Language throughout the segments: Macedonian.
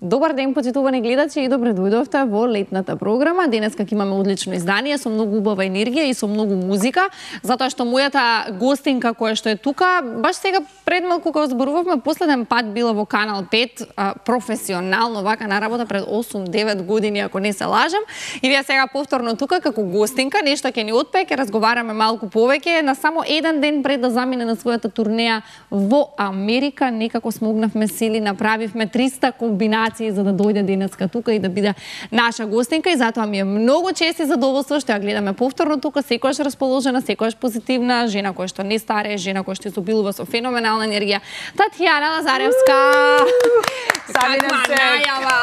Добар ден, почитувани гледачи, и добре дојдовте во летната програма. Денеска ќе имаме одлично издание со многу убава енергија и со многу музика, затоа што мојата гостинка која што е тука, баш сега пред малку кога зборувавме, последен пат била во Канал 5, професионално вака на работа пред 8-9 години, ако не се лажам. И вие сега повторно тука како гостинка, нешто ќе ни отпее, ќе разговараме малку повеќе. На само еден ден пред да замине на својата турнеја во Америка, некако смогнавме сили, направивме 300 комбинации за да дојде денеска тука и да биде наша гостинка, и затоа ми е многу чест и задоволство што ја гледаме повторно тука, секогаш расположена, секогаш позитивна, жена која што не старее, жена која што изобилува со феноменална енергија, Татјана Лазаревска. Каква најава!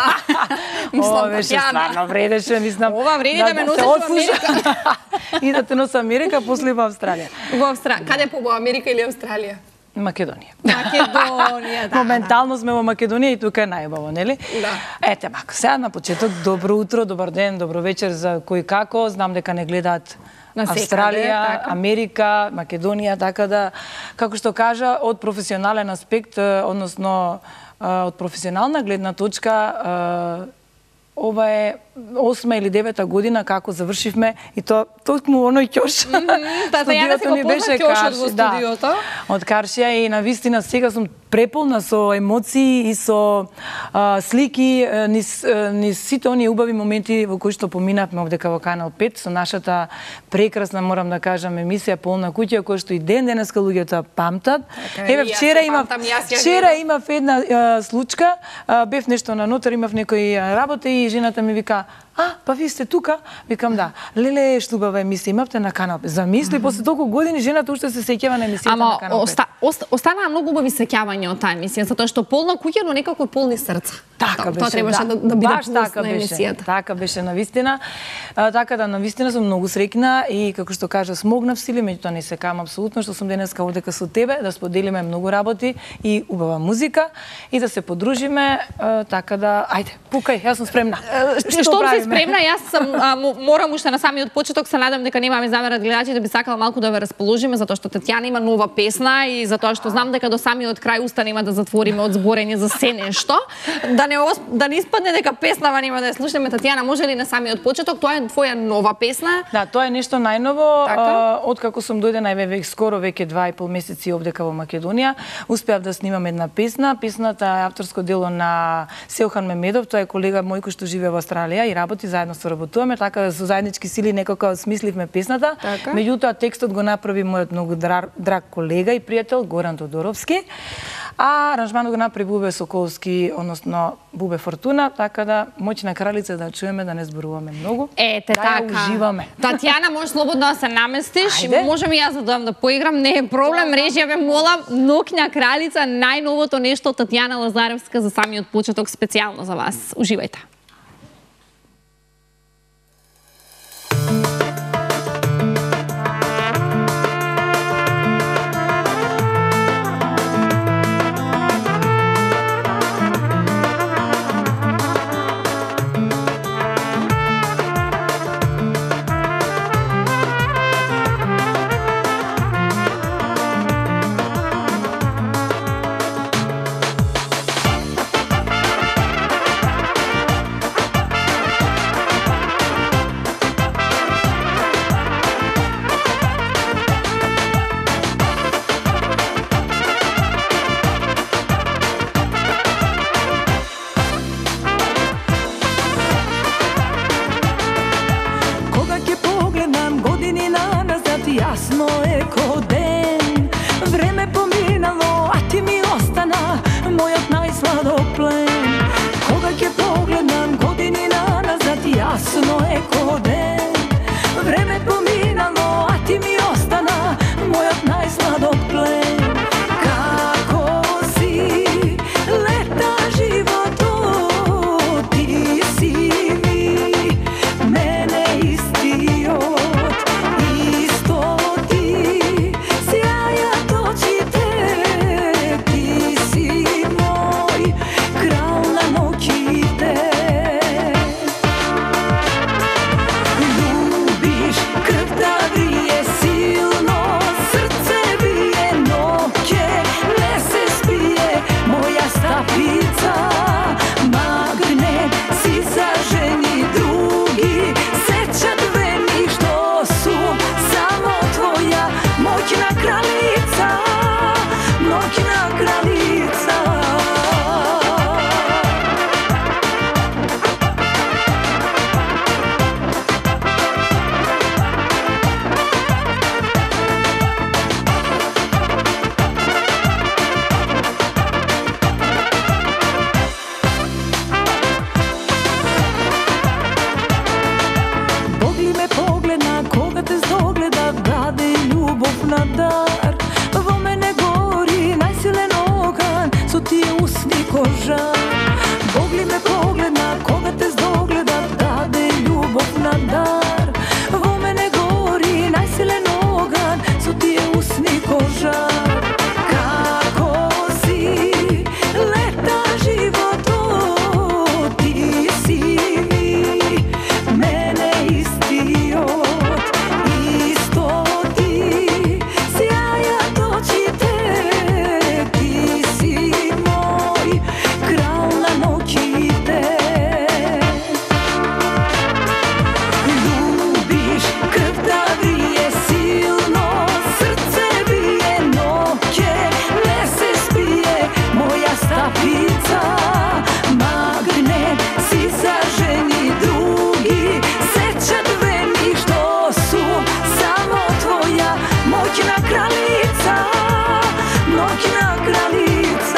О, беше стварно вредеше, мислам. Ова вреди да ме носиш во Америка. И да те носи Америка, после во Австралија. Во Австралија. Каде по Америка или Австралија? Македонија. Македонија, да. Моментално сме во Македонија и тука е најубаво, нели? Да. Ете, мако, сега на почеток, добро утро, добар ден, добро вечер за кој како. Знам дека не гледаат Австралија, така. Америка, Македонија, така да, како што кажа, од професионален аспект, односно од професионална гледна точка, ова е 8 или 9 година како завршивме, и тоа токму оној ќош. Татјана си го позна ќошот во студиото. Од Каршија, и навистина сега сум преполна со емоции и со слики низ сите оние убави моменти во кои што поминавме овдека во Канал 5 со нашата прекрасна, морам да кажам, емисија Полна куќа, која што и денеска луѓето памтат. Еве вчера имав една случка, бев нешто на нотар, имав некои работи и жената ми вика: па ви сте тука? Викам да. Леле, што убава емисија имавте на Канал 5. Замисли, после толку години жената уште се сеќава на емисијата на Канал 5. Останаа многу убави сеќавања од таа емисија, затоа што Полна куќа, но некако полни срца. Така беше. Тоа требаше да биде плюс на емисијата. Така беше навистина. Така да навистина сум многу среќна и како што кажа, смогнав сили, меѓутоа не се кам апсолутно што сум денеска овдека со тебе, да споделиме многу работи и убава музика и да се подружиме, така да ајде, пукај, јас сум спремна. Што си спремна, јас сам морам уште на самиот почеток, се надам дека немаме замерат гледачи, да би сакала малку да ве расположиме, затоа што Татјана има нова песна и затоа што знам дека до самиот крај уста нема да затвориме од зборење за се нешто. Да не испадне дека песнава нема да ја слушнеме. Татјана, може ли на самиот почеток, тоа е твоја нова песна? Да, тоа е нешто најново, откако сум дојдена скоро веќе 2,5 месеци овдека во Македонија, успеав да снимам една песна. Песната е авторско дело на Селхан Мемедов, тоа е колега мој кој што живее во Австралија и работи, заедно соработуваме, така да со заеднички сили некако смисливме песната. Меѓутоа текстот го направи мојот многу драг колега и пријател Горан Тодоровски, а аранжманот го направи Бубе Соколски, односно Бубе Фортуна, така да моќна кралица да чуеме, да не зборуваме многу. Ете, да така. Уживаме. Татјана, можеш слободно да се наместиш. Ајде. Можам и јас да дојдам да поиграм, не е проблем. Режија ве молам, Ноќна кралица, најновото нешто од Татјана Лазаревска за самиот почеток специјално за вас. Уживајте. Ljubiš krv ветар, во мене гори најсилен оган, со тие усни кожар. Како си лета животот, ти си ми мене истиот, исто ти сјајат очите, ти си мој крал на ноќите. Любиш, крвта врие силно, срце бие, ноќе не се спие, моја стапица. Магнет си за жени други, сечат вени што су само твоја моќна кралица, моќна кралица.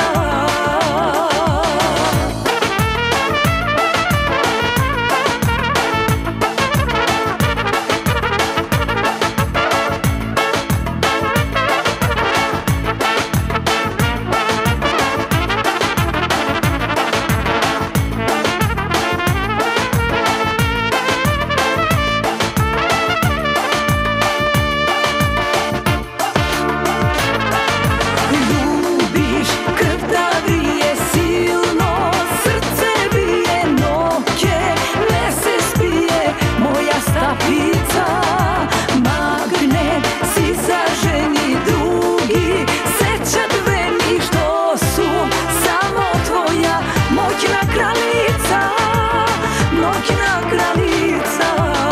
Любиш, крвта врие силно, срце бие, ноќе не се спие, моја стапица. Магнет си за жени други, сечат вени што су само твоја моќна кралица, моќна кралица.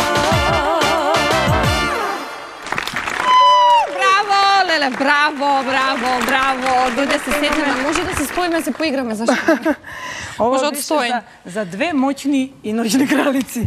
Браво, Леле, браво, браво, браво. Дојде се сетнеме, може да се споиме, се поиграме, зашто? Ова Може беше одстоен. за две моćни и ноќни кралици.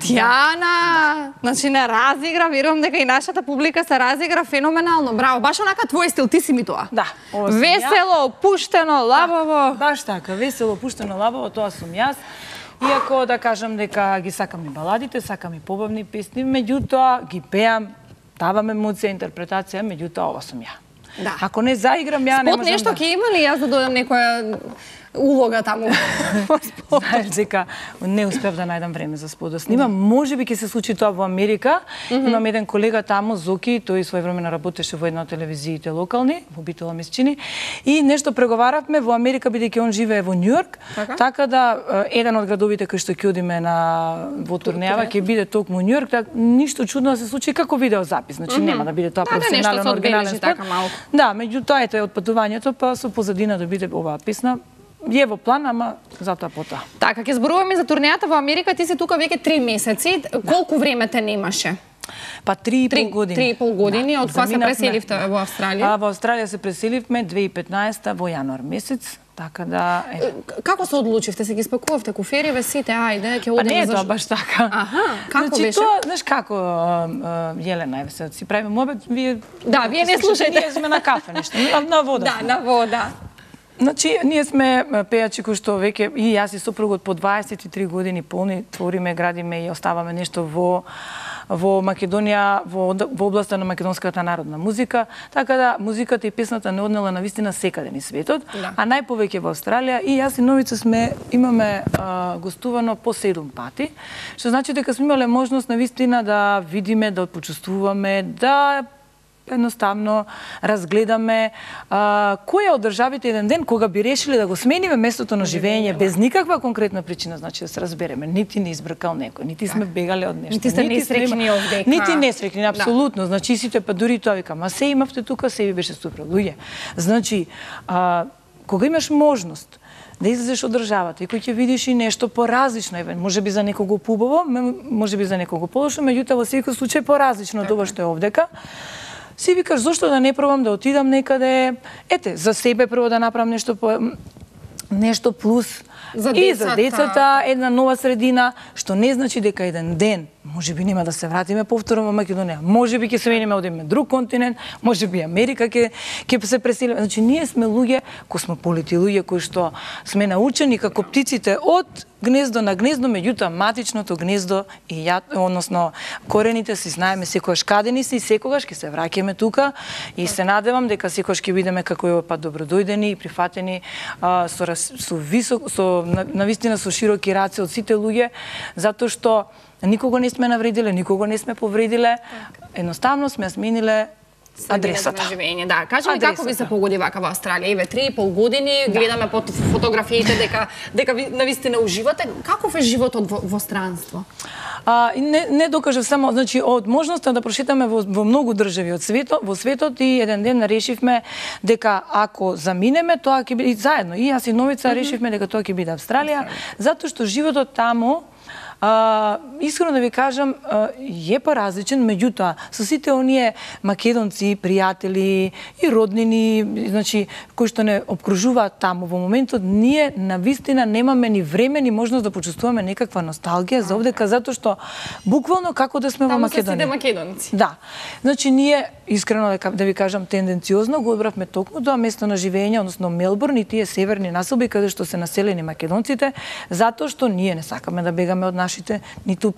Татјана, значи не разигра, верувам дека и нашата публика се разигра феноменално. Браво, баш онака твој стил, ти си ми тоа. Да, ова сум Весело, опуштено, лабаво. Баш така, весело, пуштено, лабаво, тоа сум јас. Иако да кажам дека ги сакам и баладите, сакам и побавни песни, меѓутоа ги пеам, давам емоција, интерпретација, меѓутоа ова сум ја. Да. Ако не заиграм, ја не Спот можам нешто да... ќе има ли јас да дојдам некоја улога таму? Знаеш дека не успев да најдам време за спот да снимам. Може би ќе се случи тоа во Америка. Имам еден колега таму, Зоки, тој своевремено работеше во една од телевизиите локални, во Битола ми се чини, и нешто преговаравме во Америка, бидејќи он живее во Њујорк, така да еден од градовите кај што ќе одиме во турнејава ќе биде токму Њујорк, така ништо чудно да се случи како видеозапис, значи нема да биде тоа професионален оригинален спот. Да, меѓутоа ето од патувањето па со позадина да биде оваа песна. Е во план, ама затоа потоа. Така, ќе зборуваме за турнејата во Америка, ти си тука веќе 3 месеци. Колку време те немаше? Па 3,5 години. 3,5 години, од кога се преселивте во Австралија? Во Австралија се преселивме 2015 во јануар месец, така да... Како се одлучивте? Се ги спакувавте куфериве сите, ајде, ќе Па одиме не е тоа баш така. Аха, како значи, беше? Тоа, знаеш како, Јелена, еве се си правиме мобет, вие... Да, вие не слушајте. Ние сме на кафе нешто, на вода. Да, на вода. Значи, ние сме пејачи кои што веќе и јас и сопругот по 23 години полни твориме, градиме и оставаме нешто во Македонија, во областа на македонската народна музика, така да музиката и песната не однела на вистина секаде низ светот, а најповеќе во Австралија, и јас и Новица имаме гостувано по 7 пати, што значи дека сме имале можност на вистина да видиме, да почувствуваме, да едноставно разгледаме која од државите еден ден кога би решиле да го смениме местото на живење без никаква конкретна причина, значи да се разбереме, нити не избркал некој, нити сме бегале од нешто, нити сте несреќни овдека. Нити несреќни, апсолутно. Значи сите па дури тоа викам, а се имавте тука, се ви беше супер, луѓе. Значи, кога имаш можност да излезеш од државата и кој ќе видиш и нешто поразлично, може би за некого побаво, може би за некого полошо, меѓутоа во секој случај поразлично од ова што е овдека, си викаш зошто да не пробам да отидам некаде, за себе прво да направам нешто плюс и за децата, една нова средина, што не значи дека еден ден може би нема да се вратиме повторно во Македонија, може би ќе се мениме одиме друг континент, може би Америка ќе се преселиме. Значи ние сме луѓе, космополити луѓе кои што сме научени како птиците од гнездо на гнездо, меѓутоа матичното гнездо и односно корените си знаеме секогаш каде ни се и секогаш ќе се враќаме тука и се надевам дека секогаш ќе бидеме како овој пат добродојдени и прифатени со навистина со широки раце од сите луѓе, затоа што никого не сме навредиле, никого не сме повредиле, едноставно сме смениле адресата. Да, кажи ми како ви се погоди вака во Австралија? Еве 3,5 години, гледаме по фотографиите дека ви навистина уживате. Каков е животот во странство? Не докажав само, значи, од можноста да прошетаме во многу држави во светот и еден ден решивме дека ако заминеме, тоа ќе биде заедно. И јас и Новица решивме дека тоа ќе биде Австралија, затоа што животот таму искрено да ви кажам, е поразличен, меѓутоа, со сите оние македонци, пријатели и роднини, значи, кои што не обкружуваат таму во моментот, ние навистина немаме ни време, ни можност да почувствуваме некаква носталгија за овдека, затоа што буквално како да сме во Македонија. Таму се сите македонци. Да. Значи, ние, искрено да ви кажам, тенденциозно го одбравме токму тоа место на живење, односно Мелбурн и тие северни населби, каде што се населени македонците, затоа што ние не сакаме да бегаме од нашите, ниту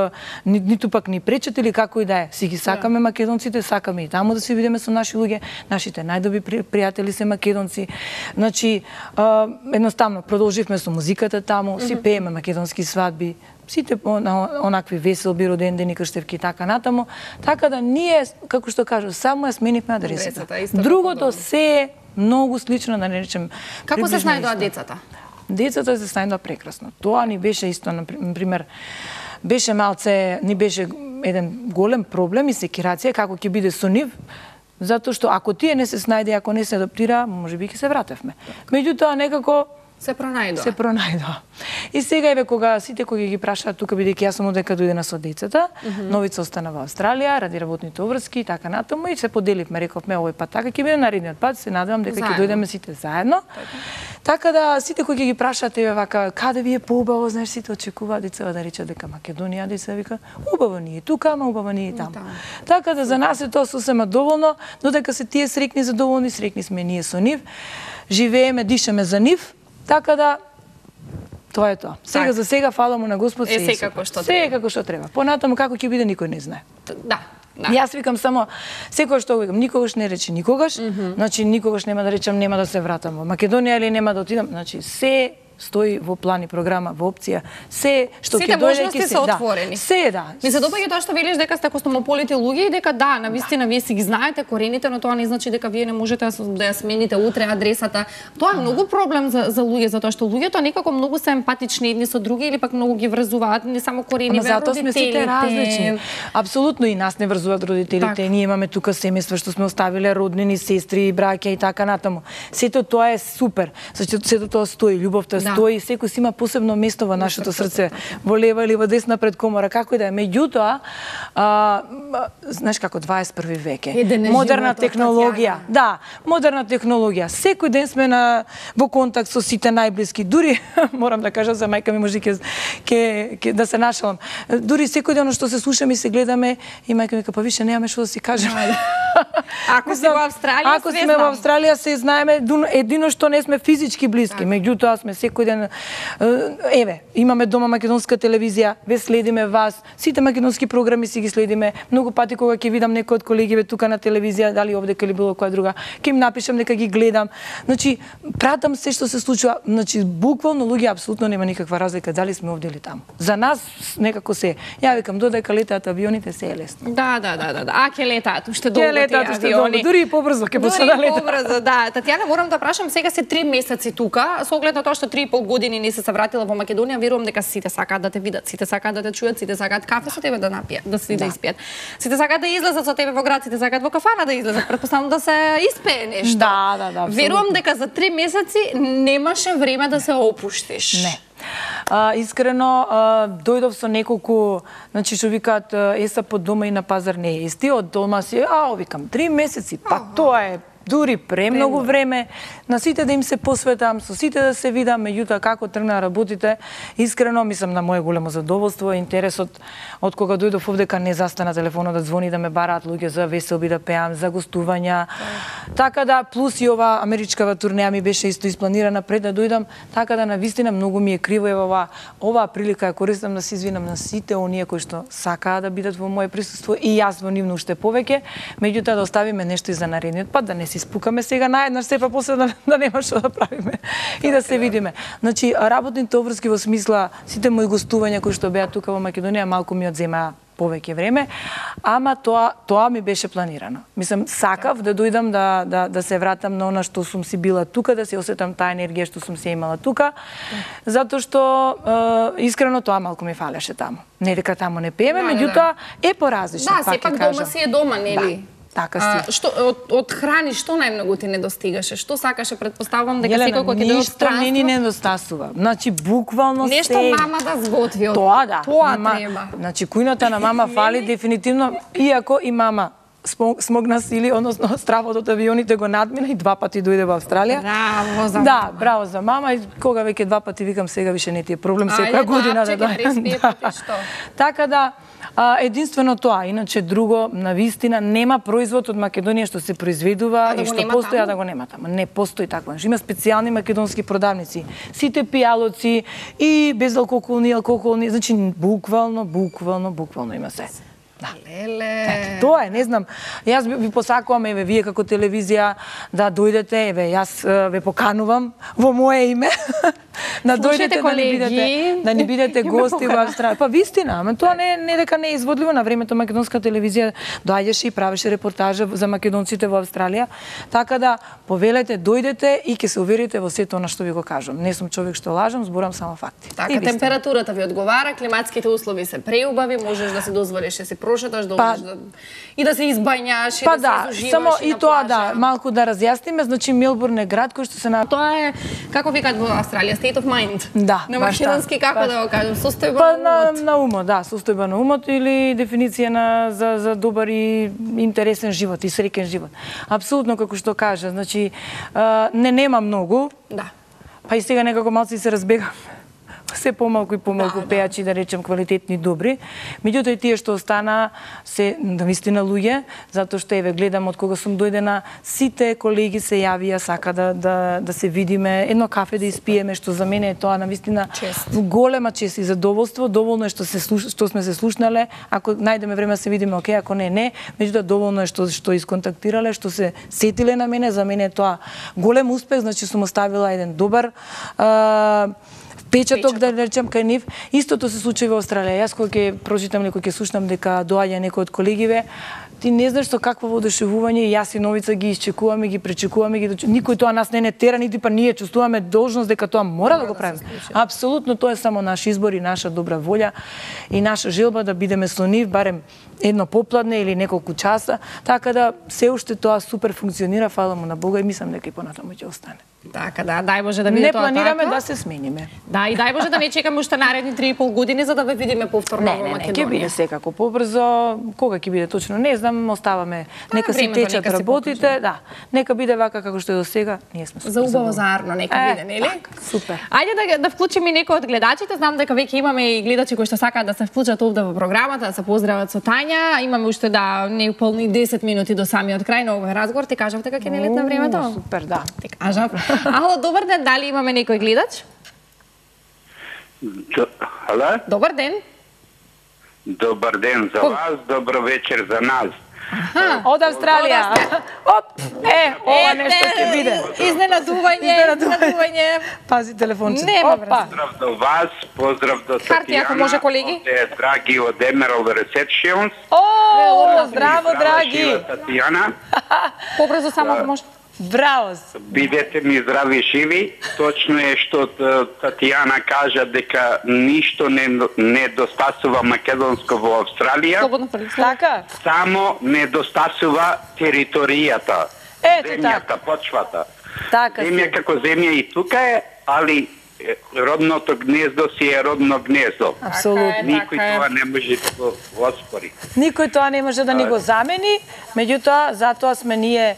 пак ни пречат или како и да е. Си ги сакаме македонците, сакаме и таму да се видиме со наши луѓе, нашите најдобри пријатели се македонци. Значи, едноставно продолживме со музиката таму, си пееме македонски свадби, сите онакви веселби, родендени, крштевки и така натаму. Така да ние, како што кажу, само ја сменивме адресата. Другото се е многу слично, да не речем. Како се снајдоа децата? Децата се снајдоа прекрасно. Тоа ни беше исто, например, беше малце, ни беше еден голем проблем и секирација како ќе биде со нив, затоа што ако тие не се снајде, ако не се адаптира, можеби ќе се вратевме. Меѓутоа некако се пронајдоа. И сега еве кога сите кои ги прашаат тука, бидејќи јас сум одека дојдена со децата, Новица остана во Австралија, ради работните обврски и така натаму и се поделивме, рековме овој пат така ќе биде, наредниот пат се надевам дека ќе дојдеме сите заедно. Така да сите кои ги прашаат еве вака каде ви е поубаво, знаеш, сите очекуваат децата да речат дека Македонија, деца вика убаво ни е тука, ама убаво ни е таму. Така да за нас е тоа сосема доволно, додека се тие среќни, задоволни, среќни сме ние со нив. Живееме, дишеме за нив. Така да, тоа е тоа. Сега за сега, фала му на Господ, се е како што треба. Се е како што треба. Понатаму како ќе биде, никој не знае. Да. Јас викам само, секој што го викам, никогаш не рече никогаш, значи никогаш нема да речам нема да се вратам во Македонија или нема да отидам, значи се стои во план и програма, во опција, се што ќе дојде ќе се отворени. Се да. Ми се допаѓа тоа што велиш дека сте космополити луѓе и дека да, навистина вие си ги знаете корените, но тоа не значи дека вие не можете да ја смените утре адресата. Тоа е многу проблем за луѓе, затоа што луѓето некако многу се емпатични едни со други или пак многу ги врзуваат не само корени, затоа сме сите различни. Апсолутно и нас не врзуваат родителите. Ние имаме тука семејства што сме оставиле роднини, сестри, браќа и така натаму. Сето тоа е супер. Сето тоа стои, љубовта стои, секој си има посебно место во нашето срце, во лева или во десна предкомора, како и да е. Меѓутоа, знаеш како 21 век е. Модерна технологија. Да, модерна технологија. Секој ден сме во контакт со сите најблиски. Дури, морам да кажам за мајка ми, може ќе да се нашалам. Дури секој ден што се слушаме и се гледаме, и мајка ми па више немаме што да си кажеме. Ако сме во Австралија, ако сме во Австралија се знаеме, едино што не сме физички блиски, меѓутоа сме секој ден, еве, имаме дома македонска телевизија, ве следиме вас, сите македонски програми си ги следиме, многу пати кога ќе видам некој од колегиве тука на телевизија, дали овдека или било која друга, ќе им напишам дека ги гледам. Значи, пратам се што се случува, значи буквално луѓе апсолутно нема никаква разлика дали сме овде или таму. За нас некако се. Ја викам додека летаат авионите се е лесно. Да. А ќе летаат уште долго тие авиони. Дури и побрзо ќе почнат да летаат. Побрзо, да. Татјана, морам да прашам, сега се 3 месеци тука, со оглед на тоа што 3,5 години не се вратила во Македонија, верувам дека сите сакаат да те видат, сите сакаат да те чујат, сите сакаат кафе со тебе да напијат, да испијат. Сите сакаат да излезат со тебе во град, сите сакаат во кафана да излезат, претпоставувам да се испее нешто. Да. Верувам дека за 3 месеци немаше време да се опуштиш. Не. Искрено, дојдов со неколку, значи што викаат, еса под дома и на пазар не е исти, од дома си, викам, 3 месеци, па тоа е дури премногу време, на сите да им се посветам, со сите да се видам, меѓутоа како тргна работите, искрено мислам на моје големо задоволство, интересот од кога дојдов овдека не застана телефонот да звони да ме бараат луѓе за веселби да пеам, за гостувања. Така да плюс и ова америчкава турнеја ми беше исто испланирана пред да дојдам, така да навистина многу ми е криво оваа прилика ја користам да се извинам на сите оние кои што сакаат да бидат во моје присуство и јас во нивно уште повеќе, меѓутоа да оставиме нешто и за наредниот пат, да не си спукаме сега наеднаш, се па после да нема што да правиме и да се видиме. Значи, работните обврски во смисла, сите мои гостувања кои што беа тука во Македонија, малку ми одземаа повеќе време, ама тоа ми беше планирано. Мислам, сакав да дојдам да се вратам на она што сум си била тука, да се осетам таа енергија што сум се имала тука, затоа што искрено тоа малку ми фалеше таму. Не дека таму не пееме, меѓутоа е поразлично, пак ќе кажам. Да, сепак дома си е дома, нели? Така си. Што од храни што најмногу ти недостигаше? Што сакаше? Предпоставувам дека секој кој ќе дојде од странство. Ништо не ни недостасува. Значи буквално се. Нешто мама да сготви. Тоа да. Тоа треба. Значи кујната на мама фали дефинитивно, иако и мама смогна сили, односно стравот од авионите го надмина и 2 пати дојде во Австралија. Браво за мама. Да, браво за мама. И кога веќе 2 пати викам, сега више не ти е проблем секоја година да дојдам. Така да, единствено тоа, иначе друго, на вистина, нема производ од Македонија што се произведува и што постоја да го нема таму. Не постои такво. Има специјални македонски продавници. Сите пијалоци и безалкохолни, алкохолни, значи буквално има се. Да. Леле. Тоа е, не знам. Јас ви посакувам, еве, вие како телевизија да дојдете, еве, јас ве поканувам во моje име. Да дојдете да ни бидете гости во Австралија. Па вистина, ама тоа не дека не е изводливо. На времето македонска телевизија доаѓаше и правеше репортажа за македонците во Австралија. Така да повелете, дојдете и ќе се уверите во сето она што ви го кажам. Не сум човек што лажам, зборам само факти. Така, температурата ви одговара, климатските услови се преубави, можеш да се дозволиш да се прошеташ, и да се избањаш, и да се изуживаш. Само и тоа да, малку да разјасниме, значи Мелбурн е град кој што се Тоа е, како викаат во Австралија, state of mind. Да, на македонски како да го кажам, состојба на умот. На умот, да, состојба на умот или дефиниција за добар и интересен живот и среќен живот. Апсолутно како што кажа, значи нема многу. Да. Па и сега некако малци се разбегам. Се помалку и помалку пеачи, да речем, квалитетни, добри. Меѓутоа и тие што остана се навистина луѓе, затоа што еве гледам од кога сум дојдена, сите колеги се јавија, сака да се видиме, едно кафе да испиеме, што за мене е тоа навистина голема чест и задоволство. Доволно е што сме се слушнале, ако најдеме време да се видиме, окей, ако не, меѓутоа доволно е што исконтактирале, што се сетиле на мене, за мене е тоа голем успех, значи сум оставила еден добар печаток, да речем, кај нив. Истото се случи во Австралија. Јас кога ќе прочитам или кога ќе слушнам дека доаѓа некој од колегиве, ти не знаеш со какво воодушевување и јас и Новица ги изчекуваме, ги пречекуваме, никој тоа нас не тера, нити па ние чувствуваме должност дека тоа мора да го правиме. Апсолутно тоа е само наш избор и наша добра волја и наша желба да бидеме со нив барем едно попладне или неколку часа, така да се уште тоа супер функционира, фала му на Бога и мислам дека и понатаму ќе остане. Така да, дај Боже да биде тоа така. Не планираме да се смениме. Да, и дај Боже да не чекаме уште наредни 3,5 години за да ве видиме повторно во Македонија. Ќе биде секако побрзо, кога ќе биде точно не знам, оставаме, нека си течат работите, да. Нека биде вака како што е до сега, ние сме супер. За убаво заарно нека биде, нели? Супер. Ајде да вклучиме некој од гледачите, знам дека веќе имаме и гледачи кои што сакаат да се вклучат овде во програмата, да се поздрават со Тања. Имаме уште неполни 10 минути до самиот крај на овој разговор. Ти кажав дека ќе не летна времето? Супер, да. Ти кажав. Ало, добар ден, дали имаме некој гледач? Ало? Добар ден. Добар ден за вас, добро вечер за нас. Од Австралија. Оп, ова нешто ќе биде. Изненадување. Пази телефонче. Поздрав до вас, поздрав до Татјана. Карти, ако може, колеги. Драги од Emerald Receptions. Здраво, драги. Татјана. Побрзо само ако може. Браво! Бидете ми здрави и живи. Точно е што Татјана кажа дека ништо не недостасува македонско во Австралија. Така? Само недостасува територијата. Земјата, почвата. Така. Земја како земја и тука е, али родното гнездо си е родно гнездо. Апсолутно. Никој тоа не може да го оспори. Никој тоа не може да ни го замени, меѓутоа затоа сме ние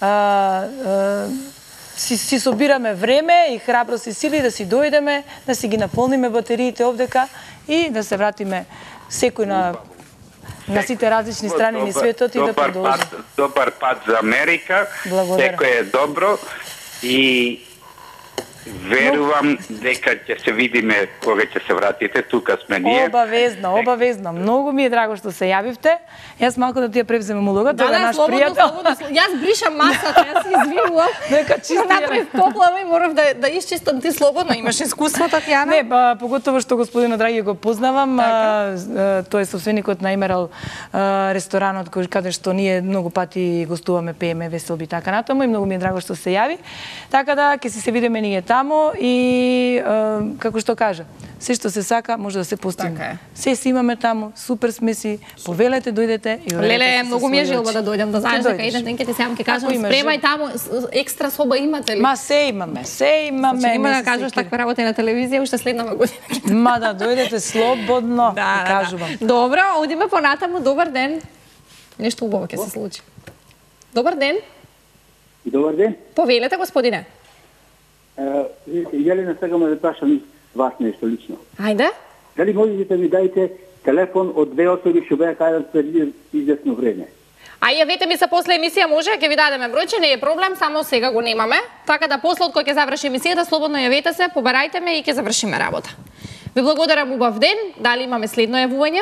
си собираме време и храброст и сили да си дојдеме, да си ги наполниме батериите овдека и да се вратиме секој на сите различни страни на светот и да продолжи. Добар пат за Америка. Благодарам. Секој е добро и Верувам дека ќе се видиме кога ќе се вратите, тука сме ние. Обавезно. Многу ми е драго што се јавивте. Јас малку да ти ја превземам улогата, да, наш пријател. Јас бришам масата, јас се извинувам. Нека чисти. Направив поплава и морав да исчистам, ти слободно имаш искуство, Татјана. Не, поготово што господина Драги го познавам, тој е собственикот на Емерал ресторанот каде што ние многу пати гостуваме, пееме, веселби така натаму и многу ми е драго што се јави. Така да ќе се видиме ние таму и како што кажа, се што се сака може да се постигне. Се си имаме таму, супер сме си, повелете, дојдете и уредете. Леле, многу ми е желба да дојдам, да знаеш дека еден ден ќе ти сам ќе кажам, спремај таму, екстра соба имате ли? Ма се имаме. Има да кажеш таква работа на телевизија уште следнава година. Ма да дојдете слободно, кажувам. Добро, одиме понатаму, добар ден. Нешто убаво ќе се случи. Добар ден. Добар ден. Повелете, господине. Јелена, сакам да прашам вас нешто лично. Ајде. Дали можете да ми дајте телефон од две особи што беа кај преди известно време? Јавете ми се после емисија, може, ќе ви дадеме бројче, не е проблем, само сега го немаме. Така да после од кој ќе заврши емисијата, слободно јавете се, побарајте ме и ќе завршиме работа. Ви благодарам, убав ден. Дали имаме следно јавување?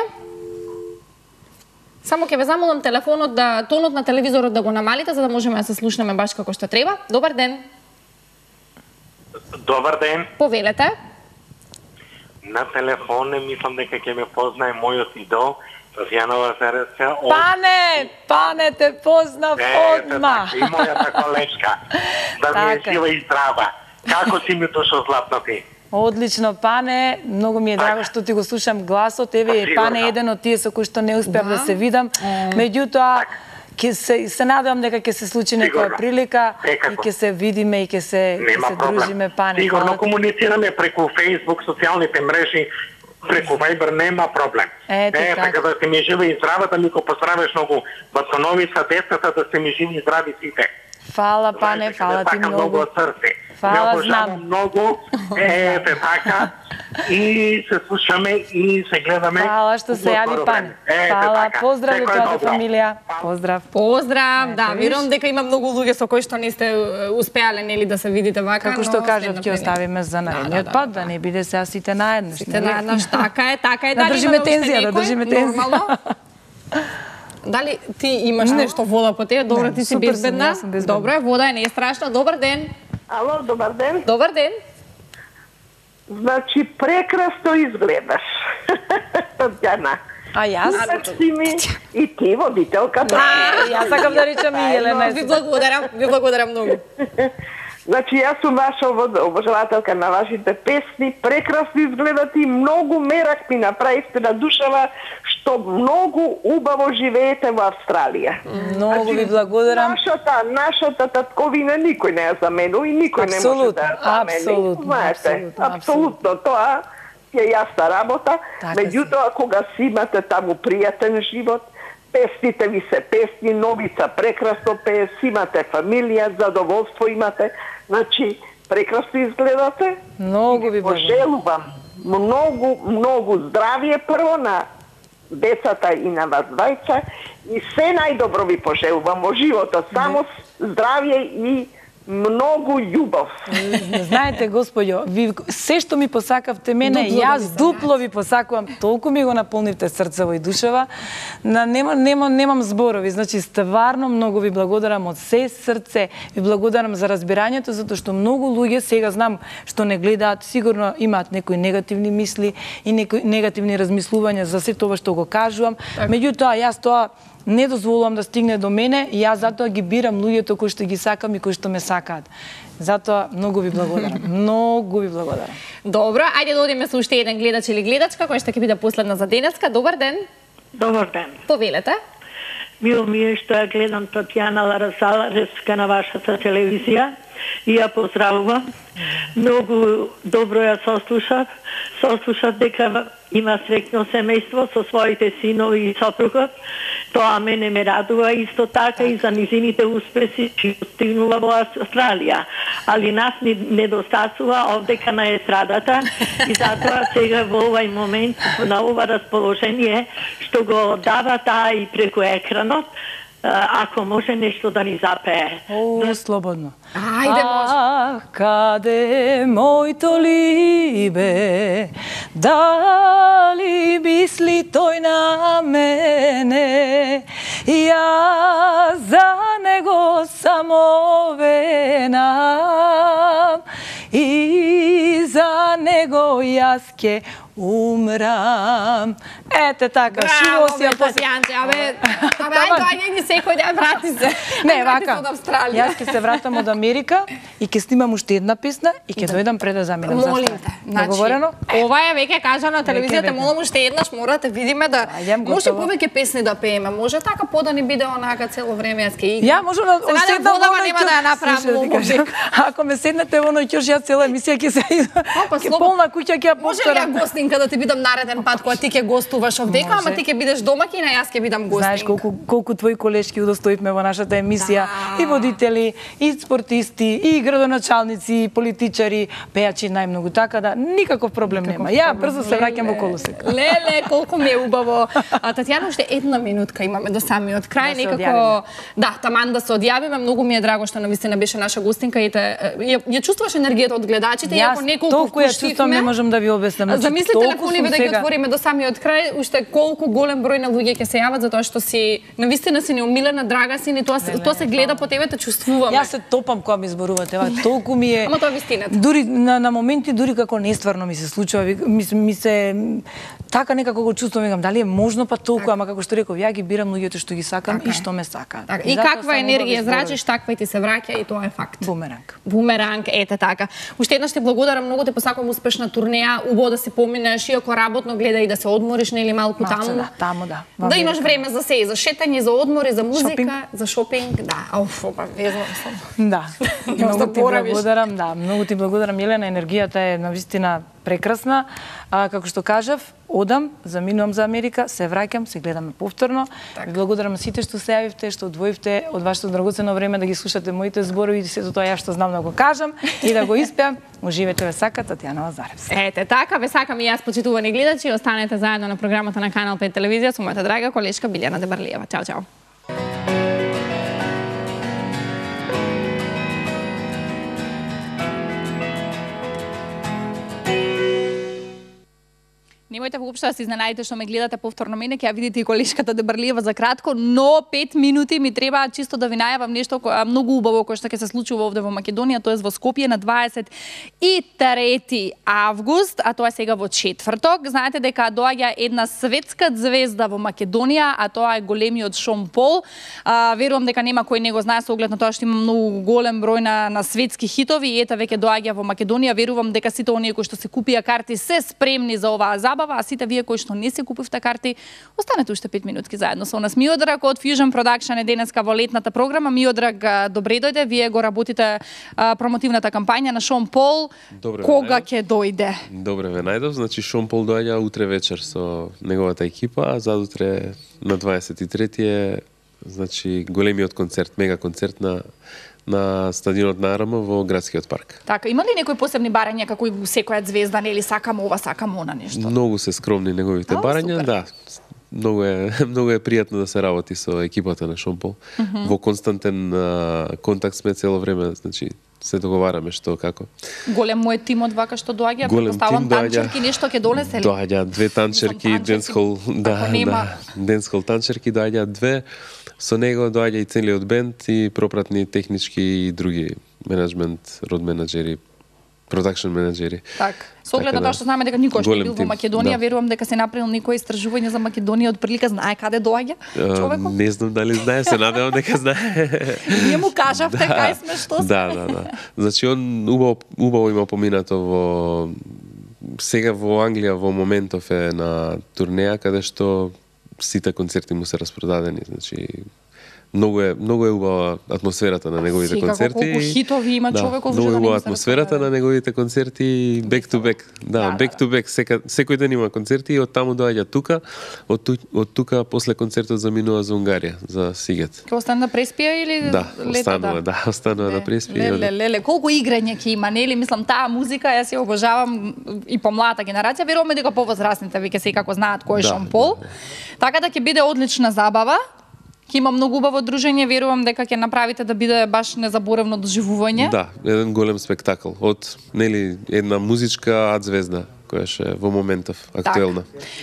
Само ќе ве замолам телефонот тонот на телевизорот да го намалите, за да можеме да се слушнеме баш како што треба. Добар ден. Добар ден. Повелете. На телефоне мислам дека ќе ме познае мојот идол, Татјана Лазаревска. Пане, те познав одма. И мојата колечка. Да ми е жива и здрава. Како си ми дошол, златно ти? Одлично, Пане, многу ми е драго што ти го слушам гласот. Еве е Пане еден од тие со кои што не успеав да се видам. Меѓутоа, се надевам дека ќе се случи некоја прилика и ќе се видиме и ќе се дружиме, Пане. Сигурно комуницираме преку Facebook, социјалните мрежи, преку Viber, нема проблем. Така да се ми жива и здрава, да ми го поздравиш многу Батоновица, децата, да се ми живи и здрави сите. Фала, Пане, фала ти многу. Фала, знам. Многу, така, и се слушаме и се гледаме. Фала што се јави, Пане. Фала, поздрав до твојата фамилија. Поздрав. Поздрав, да, верувам дека има многу луѓе со кои што не сте успеале нели да се видите вака. Како што кажав, ќе оставиме за наредниот пат, да не биде сега сите наеднаш. Сите наеднаш, така е. Да држиме тензија, Дали ти имаш нешто вода по тебе? Добро, ти си безбедна? Добро е, вода не е страшна. Добар ден. Ало, добар ден. Добар ден. Значи, прекрасно изгледаш, Татјана. А јас? Си ми и ти, водителката. Јас сакам да речам и Елена. Ви благодарам многу. Значи, јас сум ваша обожавателка на вашите песни, прекрасно изгледате и многу мерак ми направивте на душава, што многу убаво живеете во Австралија. Многу ви благодарам. Нашата татковина никој не ја заменува и никој не може да ја замени. Знаете, апсолутно тоа е јасна работа, меѓутоа кога си имате таму пријатен живот, песните ви се песни, Новица прекрасно пее, си имате фамилија, задоволство имате, значи прекрасно изгледате. Многу ви пожелувам многу здравие прво на децата и на вас двајца и се најдобро ви пожелувам во животот, само здравие и многу љубов. Знаете, господјо, ви се што ми посакавте мене, јас дупло ви посакувам, толку ми го наполнивте срцево и душева, немам зборови, значи стварно многу ви благодарам од се срце, ви благодарам за разбирањето, затоа што многу луѓе сега знам што не гледаат, сигурно имаат некои негативни мисли и некои негативни размислувања за се тоа што го кажувам, меѓутоа јас тоа не дозволувам да стигне до мене и јас затоа ги бирам луѓето кои што ги сакам и кои што ме сакаат. Затоа многу ви благодарам. Многу ви благодарам. Добро, ајде да одиме со уште еден гледач или гледачка која што ќе биде последна за денеска. Добар ден. Добар ден. Повелете. Мило ми е што ја гледам Татјана Лазаревска на вашата телевизија и ја поздравувам. Многу добро ја сослушав дека има среќно семејство со своите синови и сопругот. Тоа мене ме радува исто така и за низините успеси што постигнува во Австралија. Али нас ни недостасува овдека на естрадата и затоа сега во овај момент на ова расположение што го дава таа и преку екранот, ако може нешто да ни запее. Слободно. Ајде, може. Каде моето либе, дали мисли тој на мене, ја за него само венам и за него јас ке умрам. Ете така, шиво си ја Татјанче, абе, доаѓај ни секој ден, врати се. Не, вака, од Австралија. јас ќе се вратам од Америка и ќе снимам уште една песна и ќе дојдам пред да заминам. Молим те. Договорено? Ова е веќе кажано на телевизијата, молам уште еднаш, морате видиме да може повеќе песни да пееме. Може така да ни биде онака цело време јас ке играм. Ја можам да седнам во нема да ја направам. Ако ме седнете во ноќ, ја цела емисија ќе се полна куќа ќе ја повторам. Може ли ја гостинка да ти бидам нареден пат кога ти ќе гостуваш овдека, ама ти ќе бидеш домакина, јас ќе бидам гостинка. Знаеш колку твои колешки удостоивме во нашата емисија, и водители, и спортисти, и градоначалници, и политичари, пејачи најмногу, така да никаков проблем нема. Ја брзо се враќам во колосек. Леле, колку ми е убаво. Татјана, уште една минутка имаме до самиот крај, некако да, таман да се одјавиме. Многу ми е драго што навистина беше наша гостинка и ја чувствуваш енергијата од гледачите, иако неколку толку ја чувствувам, не можам да ви обяснам. Замислите телефониве да ги отвориме до самиот крај, уште колку голем број на луѓе ќе се јават затоа што си навистина си неумилена, драга си, тоа се гледа по тебе, те чувствуваме. Јас се топам кога ми зборувате, толку ми е. Ама тоа вистината. Дури на моменти дури како нестварно ми се случува, ми се така некако го чувствувам, викам дали е можно па толку, ама како што реков, ја ги бирам луѓето што ги сакам и што ме сакаат. И каква енергија зрачиш, таква и ти се враќа и тоа е факт. Бумеранг. Бумеранг, ете така. Уште еднаш ти благодарам, многу те посакувам успешна турнеја, убаво да се поминеш, иако работно гледа и да се одмориш нели малку таму. Таму да. Да имаш време за се, за шетање, за одмори, за музика, за шопинг, да. Ауф, везвам сум. Да. Многу ти благодарам, да. Многу ти благодарам, Елена, енергијата е навистина прекрасна. Како што кажав, одам, заминувам за Америка, се враќам, се гледаме повторно. Ви благодарам на сите што се јавивте, што одвоивте од вашето драгоцено време да ги слушате моите зборови и сето тоа ја што знам да го кажам и да го испеам. Уживете, ве сака Татјана Лазаревска. Ете така, ве сакам и јас, почитувани гледачи, останете заедно на програмата на Канал 5 телевизија со мојата драга колешка Билјана Дебарлиева. Чао, чао. Немојте воопшто да се изненадите што ме гледате повторно мене, ќе ја видите и колешката Дебарлиева за кратко, но 5 минути ми треба чисто да ви најавам нешто многу убаво кое што ќе се случува овде во Македонија, тоа е во Скопје на 23 август, а тоа е сега во четврток. Знаете дека доаѓа една светска звезда во Македонија, а тоа е големиот Шон Пол. Верувам дека нема кој не го знае со оглед на тоа што има многу голем број на светски хитови и ета веќе доаѓа во Македонија. Верувам дека сите оние кои што се купија карти се спремни за оваа забава, а сите вие кои што не се купивте карти, останете уште 5 минутки заедно со нас. Миодраг од Fusion Production е денеска во летната програма. Миодраг, добре дојде, вие го работите промотивната кампања на Шон Пол. Добре, кога ќе дојде? Добре ве најдов, значи Шон Пол доаѓа утре вечер со неговата екипа, а задутре на 23 е значи големиот концерт, мега концерт на стадионот на АРМ во градскиот парк. Така, има ли некои посебни барања како и секоја звезда, нели сакам ова, сакам она нешто? Многу се скромни неговите барања, да. Многу е пријатно да се работи со екипата на Шон Пол. Во константен контакт сме цело време, значи се договараме што како. Голем му е тимот вака што доаѓа, претпоставам танчерки нешто ќе донесе ли? Доаѓа 2 танчерки, денсхол, денсхол танчерки доаѓа 2. Со него доаѓа и целиот бенд и пропратни технички и други менеджмент, род менеджери, продакшн менеджери. Так. Со оглед на тоа што знаеме дека никој што бил во Македонија, верувам дека се направил некој истражување за Македонија од прилика, знае каде доаѓа човекот? Не знам дали знае, се надевам дека знае. Вие му кажавте кај сме, што сме. Да. Значи он убаво има поминато во сега во Англија во моментов е на турнеја каде што сите концерти му се распродадени, значи многу е убава атмосферата на неговите концерти. Колку хитови има човеков, многу е убава атмосферата на неговите концерти, back to back. Да, back to back, секој ден има концерти и од таму доаѓа тука, од тука после концертот заминува за Унгарија, за Сигет. Ке остане да преспија или лета? Останува да преспија. Леле, колку играње ќе има, нели? Мислам, таа музика јас ја обожавам и по млада генерација, веруваме дека повозрастните веќе секако знаат кој е Шон Пол. Така да ќе биде одлична забава. Ќе има многу убаво дружење, верувам дека ќе направите да биде баш незаборавно доживување. Да, еден голем спектакл од една музичка ад-звезда која е во моментов актуелна.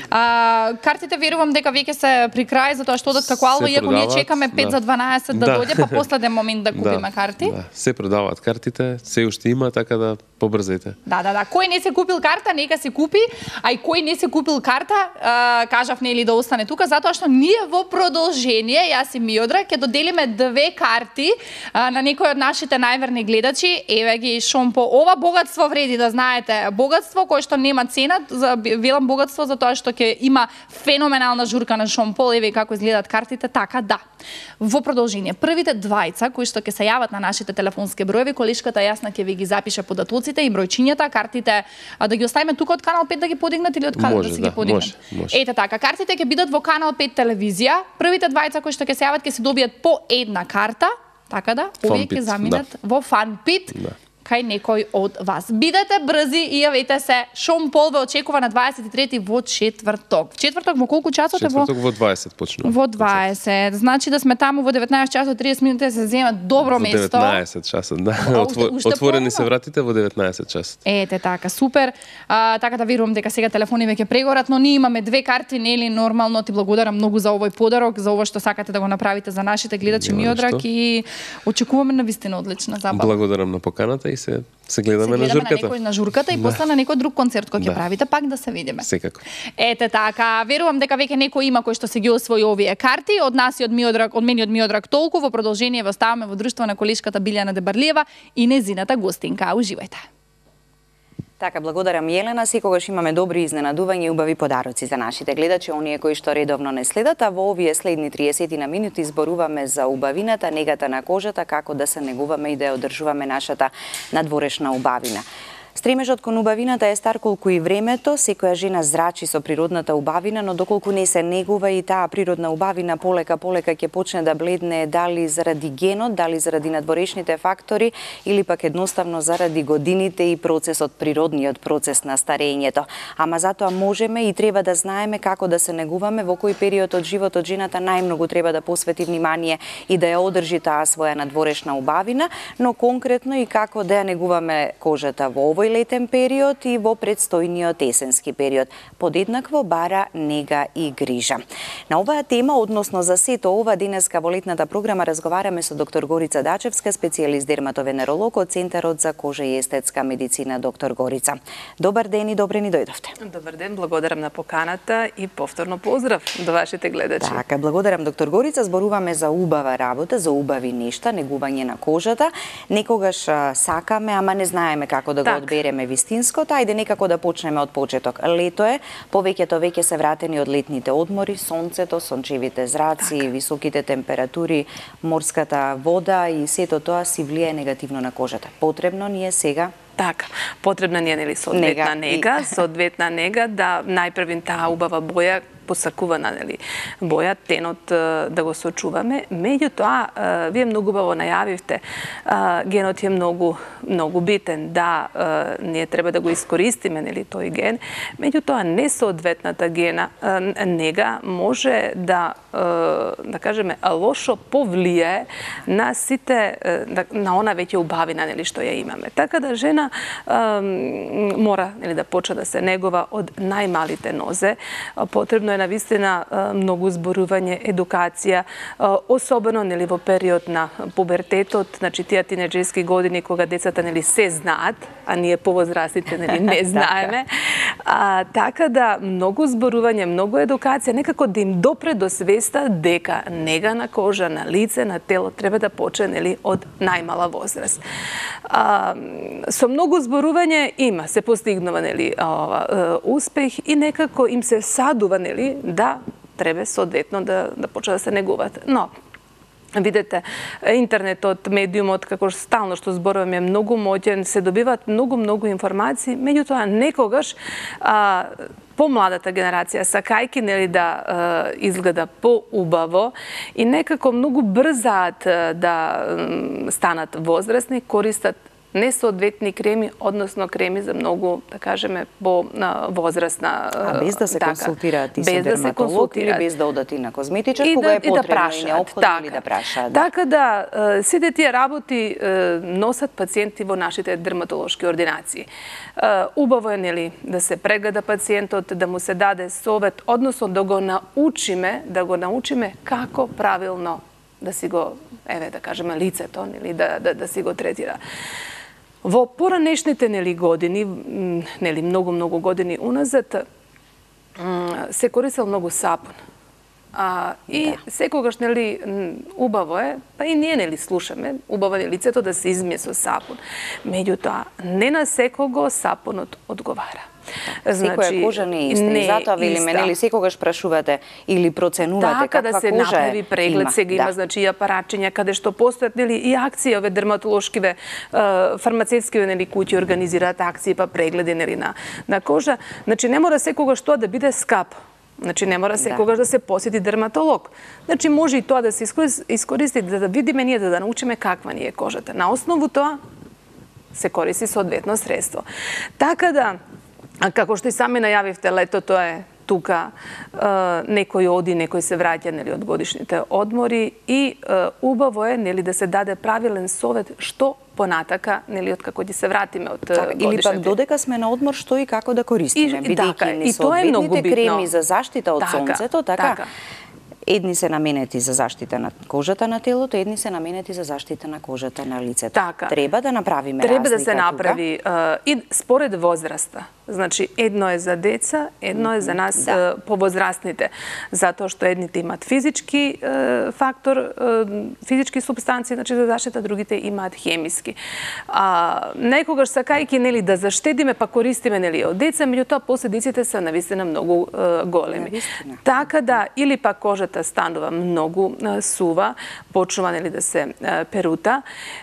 Картите верувам дека веќе се при крај, затоа што одат како алба, иако ние чекаме 5 за 12 да дојде, па последен момент да купиме карти. Да, се продаваат картите, се уште има, така да побрзајте. Да. Кој не се купил карта, нека се купи, а и кој не се купил карта, кажав нели да остане тука, затоа што ние во продолжение, јас и Миодраг, ќе доделиме 2 карти на некои од нашите најверни гледачи. Еве ги Шомпол. Ова богатство вреди, да знаете, богатство кое што нема цена, велам богатство затоа што ќе има феноменална журка на Шомпол, еве како изгледаат картите, така да. Во продолжение, првите двајца кои што ќе се јават на нашите телефонски броеви, колешката Јасна ќе ви ги запише податоците и бројчињата, картите да ги оставиме тука од Канал 5 да ги подигнат или од Канал да се ги подигнат. Може. Ете така, картите ќе бидат во Канал 5 телевизија. Првите двајца кои што ќе се јават ќе се добијат по една карта, така да, овие ќе заминат во Фан Пит. Кај некој од вас. Бидете брзи и јавете се. Шомпол ве очекува на 23 во четврток. Четврток во колку часот е во? Четврток во 20 почнува. Во 20. Значи да сме таму во 19 часот 30 минути да се земе добро место. Во 19 часот, да. Отворени се вратите во 19 часот. Ете така, супер. Така да верувам дека сега телефони веќе прегорат, но ние имаме 2 карти, нели нормално. Ти благодарам многу за овој подарок, за ова што сакате да го направите за нашите гледачи, Миодраг, и очекуваме навистина одлична забава. Благодарам на поканата и се гледаме на журката. На некој и после на некој друг концерт кој ќе правите, пак да се видиме. Секако. Ете така, верувам дека веќе некој има кој што се ги освои овие карти. Од нас и од Миодраг, од мене и од Миодраг толку. Во продолжение ве оставаме во друштво на колешката Билјана Дебарлиева и незината гостинка. Уживајте. Така, благодарам Јелена. Секогаш имаме добри изненадувања и убави подароци за нашите гледачи, оние кои што редовно не следат, а во овие следни 30 на минути зборуваме за убавината, негата на кожата, како да се негуваме и да ја одржуваме нашата надворешна убавина. Стремежот кон убавината е стар колку и времето, секоја жена зрачи со природната убавина, но доколку не се негува и таа природна убавина полека ќе почне да бледне, дали заради генот, дали заради надворешните фактори или пак едноставно заради годините и природниот процес на старењето. Ама затоа можеме и треба да знаеме како да се негуваме, во кој период од животот жената најмногу треба да посвети внимание и да ја одржи таа своја надворешна убавина, но конкретно и како да ја негуваме кожата во овој летен период и во предстојниот есенски период. Подеднакво бара нега и грижа. На оваа тема, односно за сето ова, денеска во летната програма разговараме со доктор Горица Дачевска, специјалист дерматовенеролог од Центарот за кожа и естетска медицина. Доктор Горица, добар ден и добре ни дојдовте. Добар ден, благодарам на поканата и повторно поздрав до вашите гледачи. Така, благодарам доктор Горица. Зборуваме за убава работа, за убави нешта, негување на кожата. Некогаш сакаме, ама не знаеме како да го одбереме вистинското. Ајде некако да почнеме од почеток. Лето е, повеќето веќе се вратени од летните одмори, сонцето, сончевите зраци, високите температури, морската вода и сето тоа си влијае негативно на кожата. Потребно ни е сега Така, потребна ни е нели соодветна нега, да најпрвин таа убава боја, посакувана нели боја, тенот да го сочуваме. Меѓутоа, вие многу убаво најавивте, генот е многу битен, да, ние треба да го искористиме нели тој ген. Меѓутоа, несоодветната нега може да кажеме лошо повлијае на сите, на она веќе убавина нели што ја имаме. Така да жена мора нели да почне да се негова од најмалите нозе. Потребно е навистина многу зборување, едукација, особено нели во период на пубертетот, значи тие тинеџерски години кога децата нели се знаат, а ние повозрастите нели не знаеме. Така да многу зборување, многу едукација, некако да им допре до свеста дека нега на кожа, на лице, на тело треба да почне нели од најмала возраст. Со многу зборување се постигнува нели успех и некако им се садува нели да треба соодветно да почне да се негуваат. Но видете, интернетот, медиумот, како стално што зборуваме, е многу моќен, се добиваат многу информации, меѓутоа некогаш помладата генерација, сакајки нели да изгледа поубаво и некако многу брзаат да станат возрастни, користат несоодветни креми, односно креми за многу, да кажеме, по-возрастна. А без да се консултираат и со дерматолог или без да одат и на козметичар, кога е потребно и неопходно или да прашаат? Така да, сите тие работи носат пациенти во нашите дерматолошки ординации. Убаво е, нели, да се прегледа пациентот, да му се даде совет, односно да го научиме како правилно да си го, да кажеме, лицето, нели, да си го третира. Во поранешните, нели, години, нели, многу години уназад, се користел многу сапун. И секогаш, нели, убаво е, па и ние, нели, слушаме, убаво е лицето да се измие со сапун. Меѓутоа, не на секого сапунот одговара. Секоја кожа не е иста. И затоа велиме, нели, секогаш прашувате или проценувате каква кожа има. Да се направи преглед, сега има, значи, и апаратчиња, каде што постојат, нели, и акции, ове дерматолошкиве, фармацевскиве, нели, куќи организираат акции, па прегледи, нели, на кожа. Значи, не мора секогаш тоа да биде скапо. Значи, не мора секогаш да се посети дерматолог. Значи, може и тоа да се искористи, да видиме ние, да научиме каква ни е кожата. На основу тоа се користи соодветно средство. Така да, како што и сами најавивте, летото е тука, некој оди, некој се враќа, нели, од годишните одмори и убаво е, нели, да се даде правилен совет што понатака, нели, од како ќе се вратиме од годишните. Или пак додека сме на одмор, што и како да користиме, бидејќи несоодветните креми за заштита од сонцето, така. Едни се наменети за заштита на кожата на телото, едни се наменети за заштита на кожата на лицето. Треба да направиме разлика. Треба да се направи и според возраста. Значи, едно е за деца, едно е за нас повозрастните. Затоа што едните имаат физички фактор, физички субстанции, значи за заштита, другите имаат хемиски. Некогаш сакајќи, нели, да заштедиме, па користиме, нели, од деца, меѓутоа последиците се навистина многу големи. Така да, или пак кожата станува многу сува, почнува, нели, да се перута,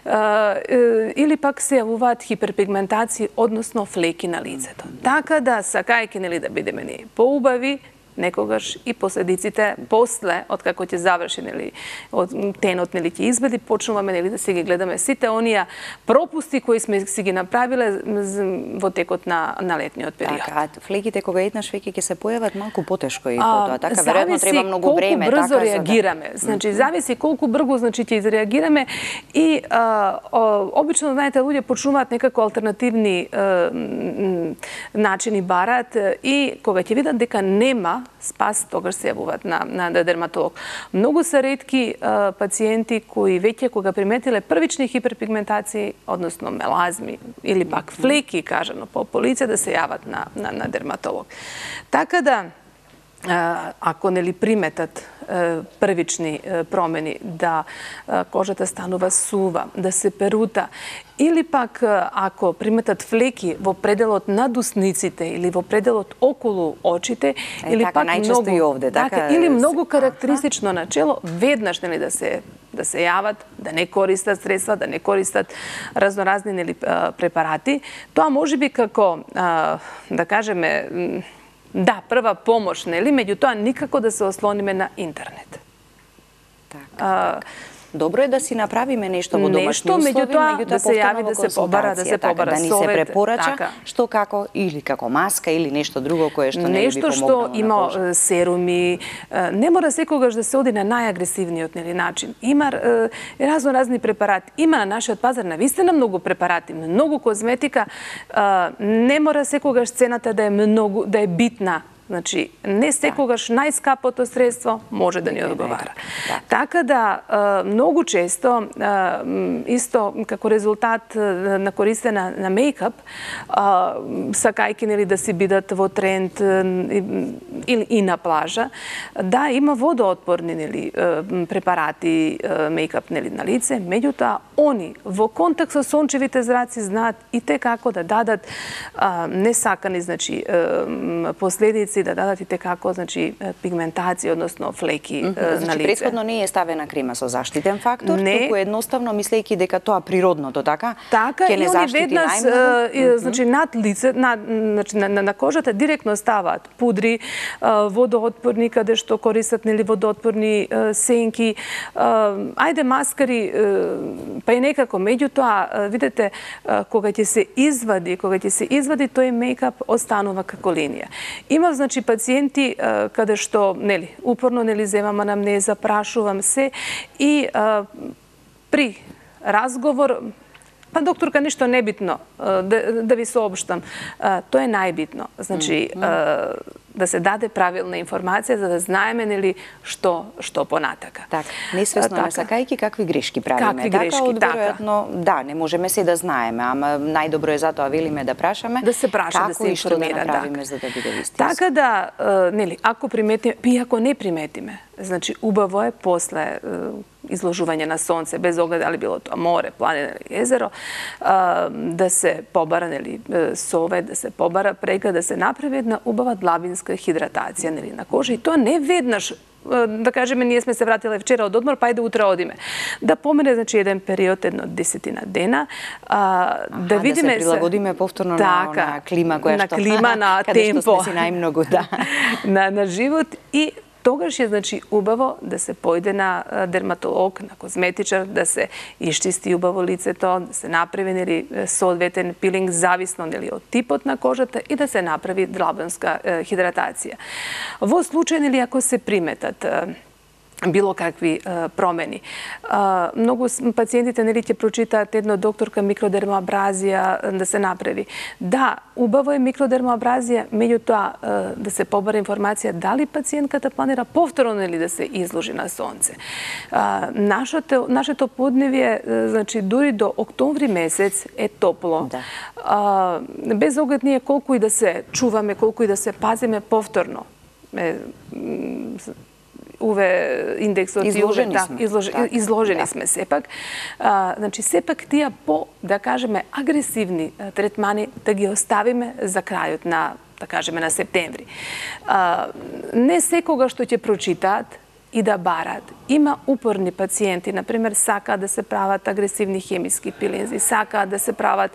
или пак се јавуваат хиперпигментации, односно флеки на лицето. Така да, сакајќи, нели, да бидеме ни поубави, некогаш и последиците после, откако ќе заврши, нели, тенот, нели, ќе избеди, почнуваме, нели, да си ги гледаме сите онија пропусти кои сме си ги направиле во текот на летниот период. Така, флеките кога еднаш веќе ќе се појават малку потешко и потоа, така веројатно треба многу време, така. Зависи колку брзо реагираме. Значи, зависи колку брзо, значи, ќе изреагираме и обично, знаете, луѓе почнуваат некако алтернативни начини барат и кога ќе видат дека нема спас, тогаш се јавуваат на дерматолог. Многу се ретки пациенти кои веќе кога приметиле првични хиперпигментации, односно мелазми или пак флеки, кажано по лице, да се јават на дерматолог. Така да, ако, нели, приметат првични промени, да кожата станува сува, да се перута, или пак ако приметат флеки во пределот над усниците или во пределот околу очите, или пак најчесто и овде, така, или многу карактеристично начело, веднаш, нели, да се јават, да не користат средства, да не користат разноразни, нели, препарати. Тоа можеби како, да кажеме, да, прва помош, нели, меѓутоа никако да се ослониме на интернет. Така. Добро е да си направиме нешто во домашни услови, меѓутоа да се јави, да се побара совет. Да ни се препорача што како, или како маска, или нешто друго кое што не би помогнало на кожа. Нешто што има серуми, не мора секогаш да се оди на најагресивниот, нели, начин. Има разни препарати. Има на нашиот пазар навистина многу препарати, многу козметика. Не мора секогаш цената да е битна. Значи, не секогаш најскапото средство може да ни одговара. Така да, многу често, исто како резултат на користење на мејкап, сакајќи, нели, да си бидат во тренд и на плажа, да, има водоотпорни, нели, препарати, мејкап, нели, на лице, меѓутоа, они во контакт со сончевите зраци знаат и те како да дадат несакани, значи, последици информации да дадат и како, значи, пигментација, односно флеки на лице. Значи, претходно не е ставена крема со заштитен фактор, туку едноставно мислејќи дека тоа природното, така? Така, и они веднаш, значи, над лице, на кожата директно ставаат пудри, водоотпорни, каде што користат, нели, водоотпорни сенки, ајде маскари, па и некако. Меѓутоа, видите, кога ќе се извади, тој мејкап останува како линија. Има, значи, пациенти каде што, нели, упорно, нели, земам анамнеза, прашувам се и при разговор, па докторка, ништо небитно, да ви сообштам, тоа е најбитно. Значи, да се даде правилна информација за да знаеме, нели, што понатака. Така, несвесно не сакајќи какви грешки правиме. Веројатно, да, не можеме се да знаеме, ама најдобро е затоа велиме да прашаме. Да се праша, да се информира. Како и што да направиме за да биде вистинско. Така да, нели, ако приметиме, и ако не приметиме, значи, убаво е после изложување на сонце, без оглед дали било тоа море, планина или езеро, да се побара, нели, совет, да се побара прега, да се направи една убава длабинска хидратација, нели, на кожа. И тоа не веднаш, да кажеме, ние сме се вратиле вчера од одмор, па и да утре одиме. Да помине, значи, еден период, едно 10 дена, да видиме... Да се прилагодиме повторно на клима, која што... На клима, на темпо. Каде што сме си најмногу, да. На живот и тогаш е, значи, убаво да се појде на дерматолог, на козметичар, да се исчисти убаво лицето, да се направи, нели, соодветен пилинг, зависно, нели, од типот на кожата и да се направи длабинска хидратација. Во случај, нели, ако се приметат било какви промени. Многу пациентите, нели, ќе прочитаат едно докторка микродермоабразија да се направи. Да, убаво е микродермоабразија, меѓутоа да се побара информација дали пациентката планира повторно, нели, да се изложи на сонце. Нашето подневје, значи, дури до октомври месец е топло. Да. Без оглед ние колку и да се чуваме, колку и да се пазиме повторно. УВ индексот изложени сме сепак. Значи, сепак тие по, да кажеме, агресивни третмани да ги оставиме за крајот на, да кажеме, на септември. Не секога што ќе прочитаат и да барат. Има упорни пациенти, например, сакаат да се прават агресивни хемиски пилинзи, сакаат да се прават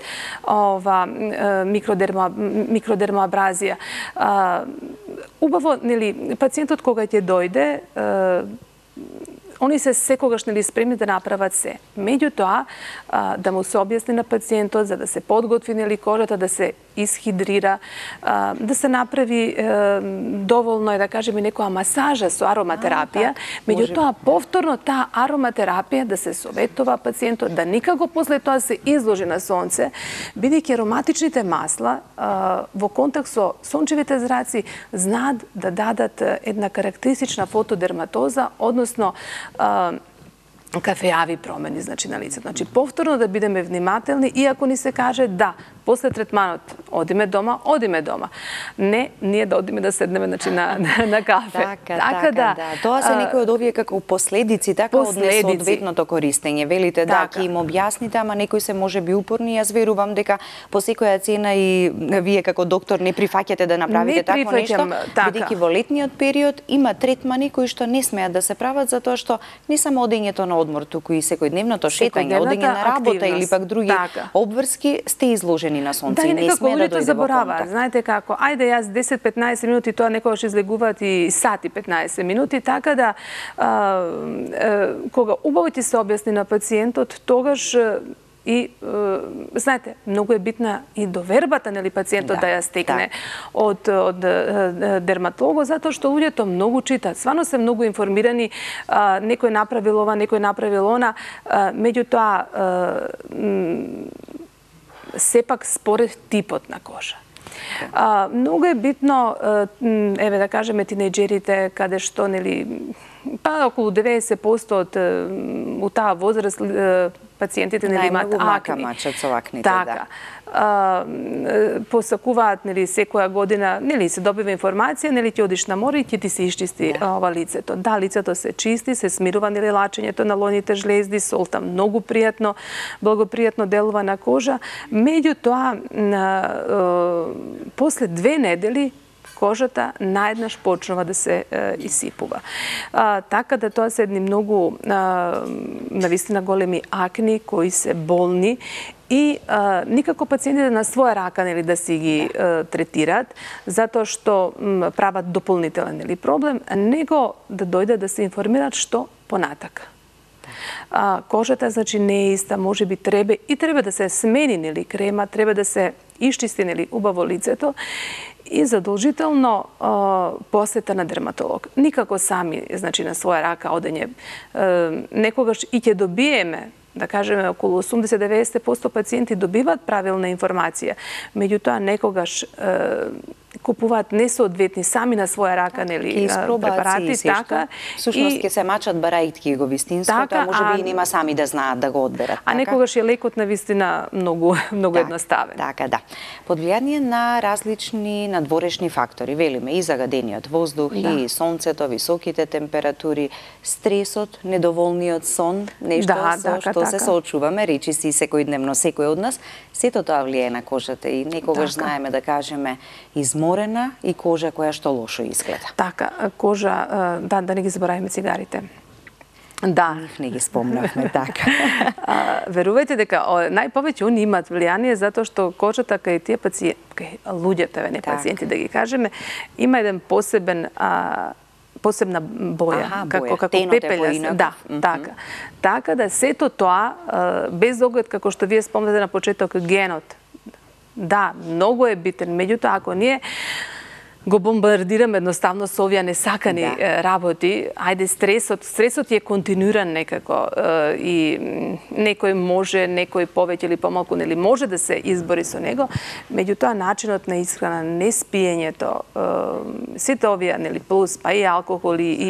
микродермоабразија. Убаво, нели, пациентот кога ќе дојде, они се секогаш, нели, спремни да направат се. Меѓутоа, да му се објасни на пациентот за да се подготви, нели, кожата, да се исхидрира, да се направи доволно е, да кажеме, некоја масажа со ароматерапија. Меѓутоа, повторно таа ароматерапија да се советува пациентот, да никако после тоа се изложи на сонце, бидејќи ароматичните масла во контакт со сончевите зраци знаат да дадат една карактеристична фотодерматоза, односно кафеави промени, значи, на лицето. Значи, повторно да бидеме внимателни, иако ни се каже да, после третманот одиме дома. Не, ние да одиме да седнеме, значи, на кафе. Така, да. Тоа се некои од овие како последици, така, од несоодветното користење. Велите, да, ќе им објасните, ама некои се може би упорни. Јас верувам дека по секоја цена и вие како доктор не прифаќате да направите такво нешто, бидејќи во летниот период има третмани кои што не смеат да се прават, затоа што не само одењето на одмор, туку и секојдневното шетање, одење на работа или пак други обврски сте изложени на сонце и не смее да дојде во контакт. Знаете како, ајде јас 10-15 минути, тоа некогаш излегуваат и сати 15 минути, така да кога убаво ти се објасни на пациентот, тогаш и, знаете, многу е битна и довербата, нели, пациентот да ја стекне од дерматолого, затоа што луѓето многу читаат, свано се многу информирани, некој направил ова, некој направил она, меѓутоа сепак според типот на кожа. Многу е битно, еве да кажеме, тинејџерите, каде што, нели, па околу 90% од таа возраст пациентите, нели, имаат акни. Така. Посакуваат, нели, секоја година, нели, се добива информација, нели, ќе одиш на море и ќе ти се исчисти ова лицето. Да, лицето се чисти, се смирува, нели, лачењето на лоните жлезди, солта многу пријатно, благопријатно делува на кожа. Меѓутоа, после 2 недели кожата наеднаш почнува да се исипува. Така да тоа се едни многу навистина големи акни кои се болни и никако пациентите на своја рака да си ги третираат, затоа што прават дополнителен проблем, него да дојдат да се информираат што понатака. Кожата, значи, не е иста, може би треба да се смени крема, треба да се исчисти убаво лицето и задолжително посета на дерматолог. Никако сами, значи, на своја рака одење. Некогаш и ќе добиеме, да кажеме, околу 80-90% пациенти добиваат правилна информација. Меѓутоа, некогаш купуваат несоодветни сами на своја рака препарати, така. Всушност ќе се мачат барајтки го вистинското, а може би и нема сами да знаат да го одберат. А некогаш е лекот навистина многу едноставен. Така, да. Под влијание на различни надворешни фактори, велиме и загадениот воздух, и сонцето, високите температури, стресот, недоволниот сон, нешто со што се соочуваме, речиси секојдневно секој од нас, сето тоа влијае на кожата и некогаш знаеме да кажеме изморена и кожа која што лошо изгледа. Така, кожа, да не ги забораваме цигарите. Да. Не ги спомнавме, така. Верувајте дека најповеќе они имаат влијание затоа што кожата кај тие пациенти, луѓето, не пациенти да ги кажеме, има еден посебна боја, како пепелја. Да, така. Така да сето тоа, без оглед, како што вие спомнете на почеток, генот, да, многу е битен, меѓутоа ако ние го бомбардираме едноставно со овие несакани работи, ајде стресот е континуиран некако и некој може, некој повеќе или помалку може да се избори со него, меѓутоа начинот на исхрана, неспиењето, сите овие плюс, па и алкохол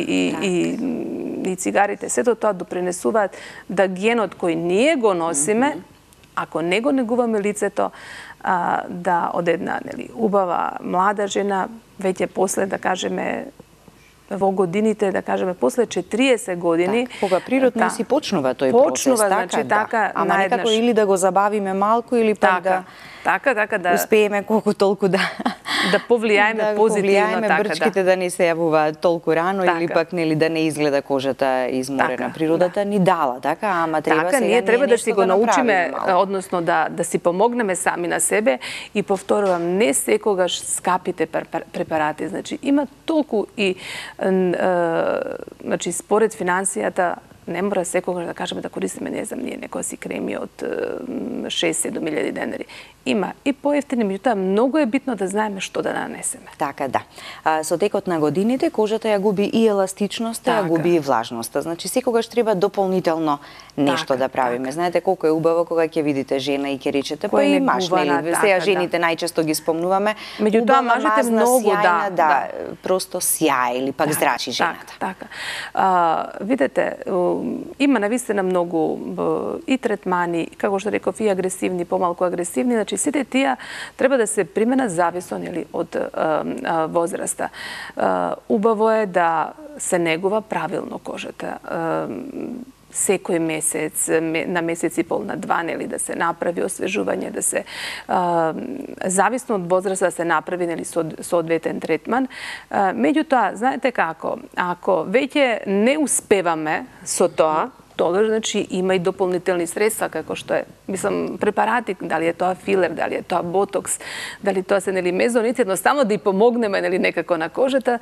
и цигарите, сето тоа допринесуваат да генот кој ние го носиме, ако не го негуваме лицето, да од една убава млада жена, веќе после, да кажеме, во годините, да кажеме, после 40 години... Кога природно си почнува тој процес, така, ама некако или да го забавиме малку, или пак да успееме колку толку да повлијаеме позитивно, така, брчките да не се јавуваат толку рано, или пак да не изгледа кожата изморена. Природата ни дала, така, ама треба сега ние треба да си го научиме, односно да си помогнеме сами на себе и повторувам, не секогаш скапите препарати, значи има толку и значи според финансијата не мора секогаш да кажеме да користиме, не знам, ние некоја си креми од 6-7 илјади денари. Има и поевтини, меѓутоа многу е битно да знаеме што да нанесеме. Така, да. Со текот на годините кожата ја губи и еластичноста, ја губи и влажноста. Значи секогаш треба дополнително нешто да правиме. Знаете колку е убаво кога ќе видите жена и ќе речете па имаш, нели? Сега жените најчесто ги спомнуваме. Меѓутоа мажите многу да, просто сјај или пак зрачи жената. Така. Видете, има навистина многу и третмани, како што реков, и агресивни, помалку агресивни, значи сите тие треба да се применат зависно од возраста. Убаво е да се негува правилно кожата. Секој месец, на месец и пол, на два, да се направи освежување, да се, зависно од возраста, да се направи соодветен третман. Меѓутоа, знаете како, ако веќе не успеваме со тоа, тогаш, значи, има и дополнителни средства, како што е, мислам, препарати, дали е тоа филер, дали е тоа ботокс, дали тоа се, мезоници, едноставно да и помогнеме, некако на кожата,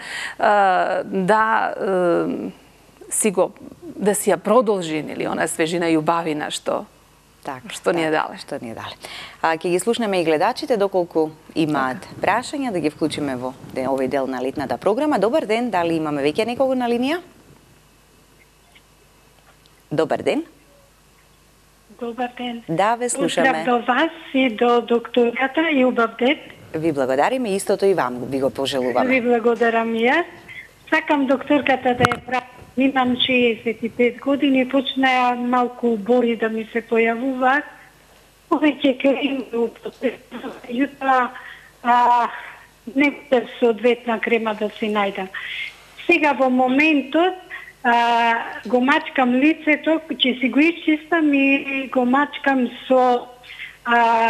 да си ја продолжи, она свежина и убавина што ни е дале. Ќе ги слушнеме и гледачите, доколку имаат прашања, да ги вклучиме во овој дел на летната програма. Добар ден, дали имаме веќе некого на линија? Добар ден. Добар ден. Да, ве слушаме. Поздрав до вас и до докторката и убав ден. Ви благодариме, истото и вам ви го пожелуваме. Ви благодарам и јас. Сакам докторката да ја прави. Имам 65 години, почнаа малку бори да ми се појавуваат. Повеќе крем јутра не соодветна крема да си најдам. Сега во моментот го мачкам лицето, ќе си го исчистам и го мачкам со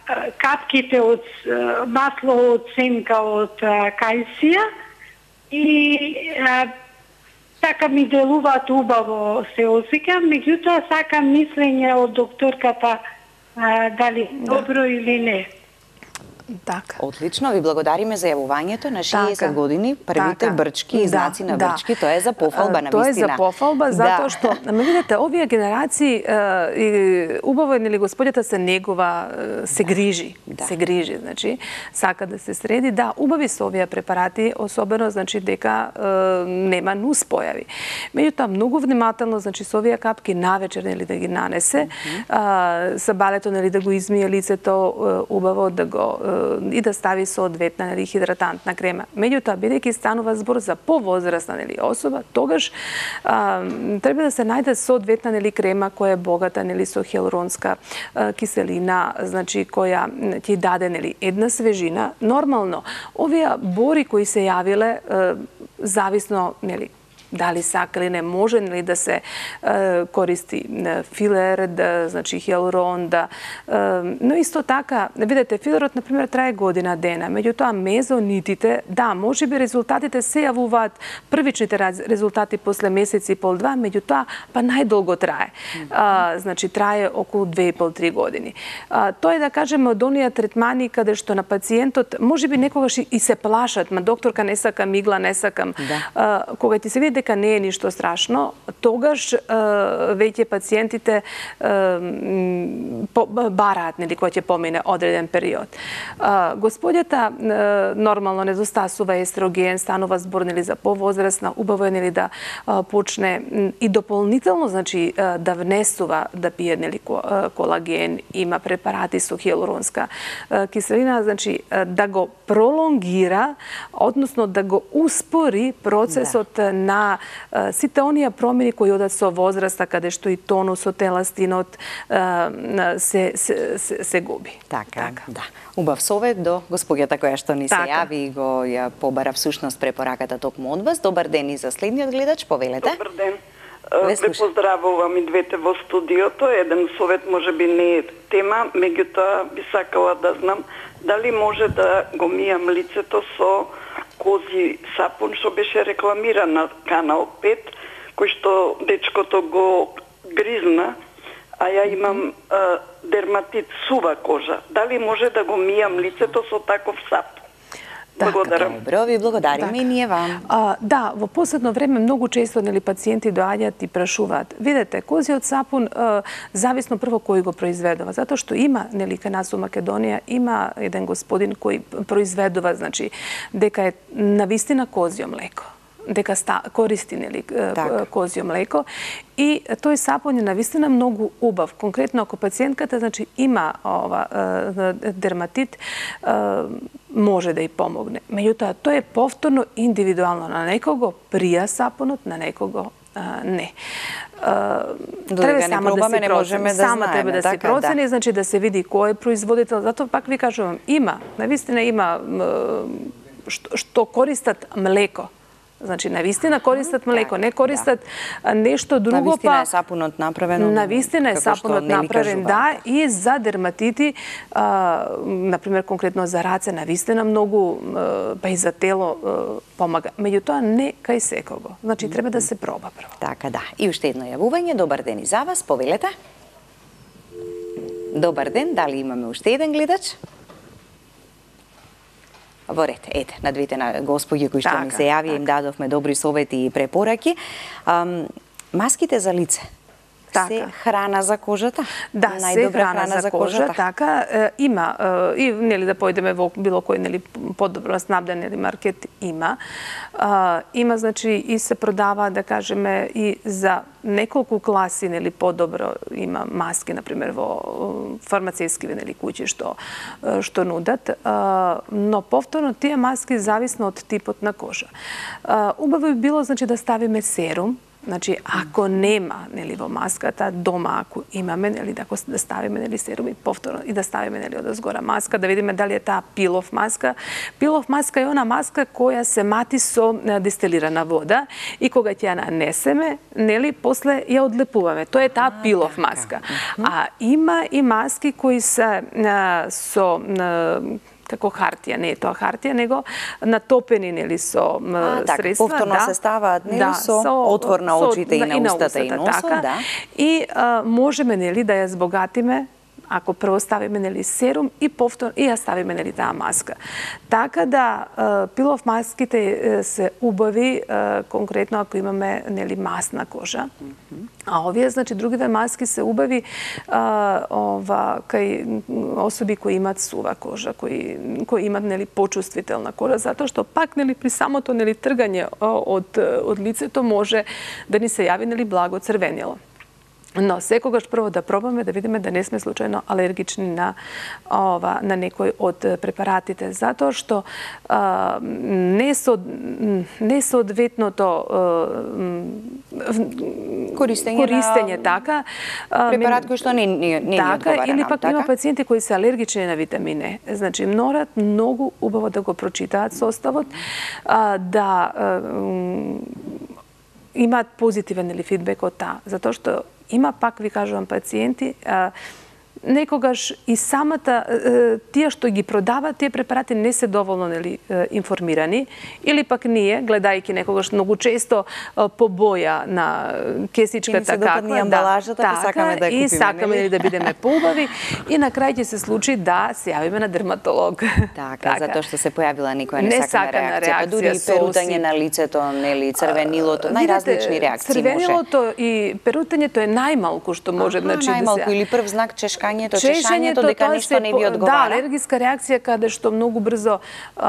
капките од масло од сенка од кајсија и така ми делуваат убаво, се осеќам, меѓутоа сакам мислење од докторката дали добро или не. Така. Отлично, ви благодариме за јавувањето на 60 години, првите брчки и знаци на брчки, тоа е за пофалба на вистина. Тоа е за пофалба, затоа што, видите, овие генерации, убаво е, нели, господјата се негова, се грижи, значи, сака да се среди. Да, убави се овие препарати, особено, значи, дека нема нуспојави. Меѓутоа, многу внимателно, значи, со овие капки навечер, нели, да ги нанесе, сабалето, нели, да го измие лицето, убаво да го и да стави соодветна хидратантна крема. Меѓутоа, бидејќи станува збор за повозрастна особа, тогаш треба да се најде соодветна крема која е богата со хиалуронска киселина, значи која ќе даде една свежина. Нормално, овие бори кои се јавиле, зависно дали сака или не може да се користи филер, значи хиалурон, но исто така, видите, филерот, например, трае година дена, меѓутоа мезонитите, да, може би резултатите се јавуваат, првичните резултати после месец и пол-два, меѓутоа, па најдолго трае. Значи, трае околу 2,5-3 години. Тоа е, да кажеме, од оние третмани каде што на пациентот, може би некогаш и се плашат, ма докторка не сакам игла, не сакам. Кога ти се види дека не е ништо страшно, тогаш веќе пациентите бараат, кога ќе помине одреден период. Господјата нормално недостасува естроген, станува збор за повозрастна, убаво е да почне и дополнително, значи, да внесува, да пие колаген, има препарати со хиалуронска киселина, значи, да го пролонгира, односно да го успори процесот на сите оние промени кои одат со возраста, каде што и тонусот, еластинот се губи. Така, да. Убав совет до господјата која што ни се јави и го ја побара всушност препораката токму од вас. Добар ден и за следниот гледач, повелете. Добар ден. Ве поздравувам и двете во студиото. Еден совет може би не е тема, меѓутоа би сакала да знам дали може да го мијам лицето со кози сапун што беше рекламиран на Канал 5, кој што дечкото го гризна, а ја имам дерматит, сува кожа. Дали може да го мијам лицето со таков сапун? Благодарам. Добро, ви благодариме и ние вам. Да, во последно време многу често пациенти доаѓаат и прашуваат. Видете, козиот сапун зависно прво кој го произведува, затоа што има, кај нас у Македонија, има еден господин кој произведува, значи, дека е навистина козио млеко, дека користи козио млеко и тој сапун е навистина многу убав. Конкретно ако пациентката, значи, има дерматит, може да ја помогне. Меѓутоа, тоа е повторно индивидуално. На некого прија сапунот, на некого не. Треба само да се процени. Само треба да се процени, значи да се види кој е производител. Затоа пак ви кажувам, има, навистина има што користат млеко. Значи, навистина користат млеко, не користат нешто друго, навистина е сапунот направен. Навистина е сапунот направен, да, и за дерматити, например, конкретно за раце, навистина многу, па и за тело помага. Меѓутоа, не кај секого. Значи, треба да се проба прво. Така, да. И уште едно јавување. Добар ден и за вас. Повелете. Добар ден. Дали имаме уште еден гледач? Во ред, ете, на двете господи кои што ни се јави, им дадовме добри совети и препораки. Маските за лице се храна за кожата? Да, се храна за кожата. Така, има, и да појдеме во било кој подобро снабден маркет, има. Има, значи, и се продава, да кажеме, и за неколку класи, подобро има маски, например, во фармацевски куќи што нудат, но повторно тие маски зависно од типот на кожа. Убаво би било, значи, да ставиме серум, Значи, ако нема, нели, во маската, дома ако имаме, нели, да ставиме, нели, серум и повторно и да ставиме, нели, одозгора маска, да видиме дали е таа пилов маска. Пилов маска е она маска која се мати со дестилирана вода и кога ќе ја нанесеме, нели, после ја одлепуваме. Тоа е таа пилов маска. А има и маски кои се со како хартија, не е тоа хартија, него натопени, нели, со средства. Повторно се ставаат, нели, со отвор на очите и на устата и носот, да. И можеме, нели, да ја збогатиме ако прво ставиме, нели, серум и повторно и ја ставиме, нели, таа маска. Така да пилов маските се убави конкретно ако имаме, нели, масна кожа. А овие, значи, другите маски се убави кај особи кои имат сува кожа, кои имат, нели, почувствителна кожа, затоа што пак, нели, при самото, нели, тргање од лицето може да ни се јави, нели, благо црвенило. Но секогаш прво да пробаме да видиме да не сме случајно алергични на некој од препаратите, затоа што несоодветното користење така препарат кој што не одговара или нам, пак има пациенти кои се алергични на витамин Е. Значи морат многу убаво да го прочитаат составот, да имаат позитивен или фидбек од таа, затоа што има, пак ви кажувам, пациенти, некогаш и самата, тие што ги продаваат тие препарати не се доволно, нели, информирани, или пак ние, гледајќи некогаш многу често по боја на кесичката каква, и сакаме да бидеме поубави, и на крај ќе се случи да се јавиме на дерматолог. Така, затоа што се појавила некоја несакана реакција, дури и перутање на лицето, нели, црвенилото, најразлични реакции може. Црвенилото и перутањето е најмалку што може, значи, да се... Најмалку или прв знак чешањето, дека нешто не ви одговара. Да, алергиска реакција каде што многу брзо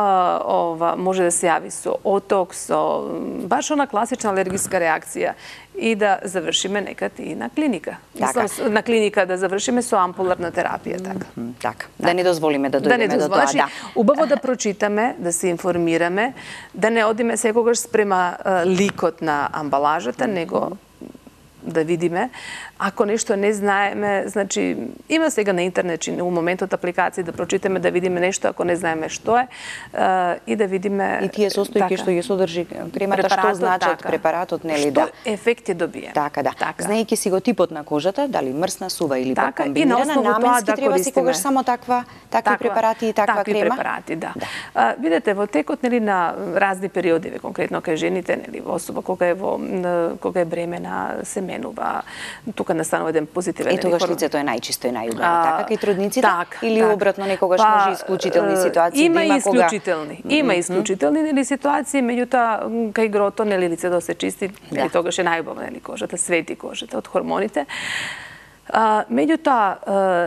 може да се јави со оток, со баш она класична алергиска реакција и да завршиме некад и на клиника. На клиника да завршиме со ампуларна терапија, така. Така, да не дозволиме да дојдеме до тоа, да. Убаво да прочитаме, да се информираме, да не одиме секогаш спрема ликот на амбалажата, него да видиме. Ако нешто не знаеме, значи, има сега на интернет, у моментот апликации да прочитаме, да видиме нешто, ако не знаеме што е, и да видиме... И тие состојки што ги содржи кремата, што значат препаратот, нели, да? Што ефект е добиен. Така, да. Знаејќи си го типот на кожата, дали мрсна, сува или пак комбинирана, наменски треба секогаш само такви препарати и таква крема? Такви препарати, да. Видете, во текот, нели, на разни периоди, конкретно кај жените, нели, особа кога е бремена, се менува, тука настанува еден позитивен ефект. Тогаш лицето е најчисто и најубаво, така кај трудниците? Или обратно, некогаш може исклучителни ситуации да има кога... Има исклучителни, нели, ситуации, меѓутоа кај грото, нели, лицето се чисти, нели, тогаш е најубаво, нели, кожата, свети кожата од хормоните. Меѓутоа,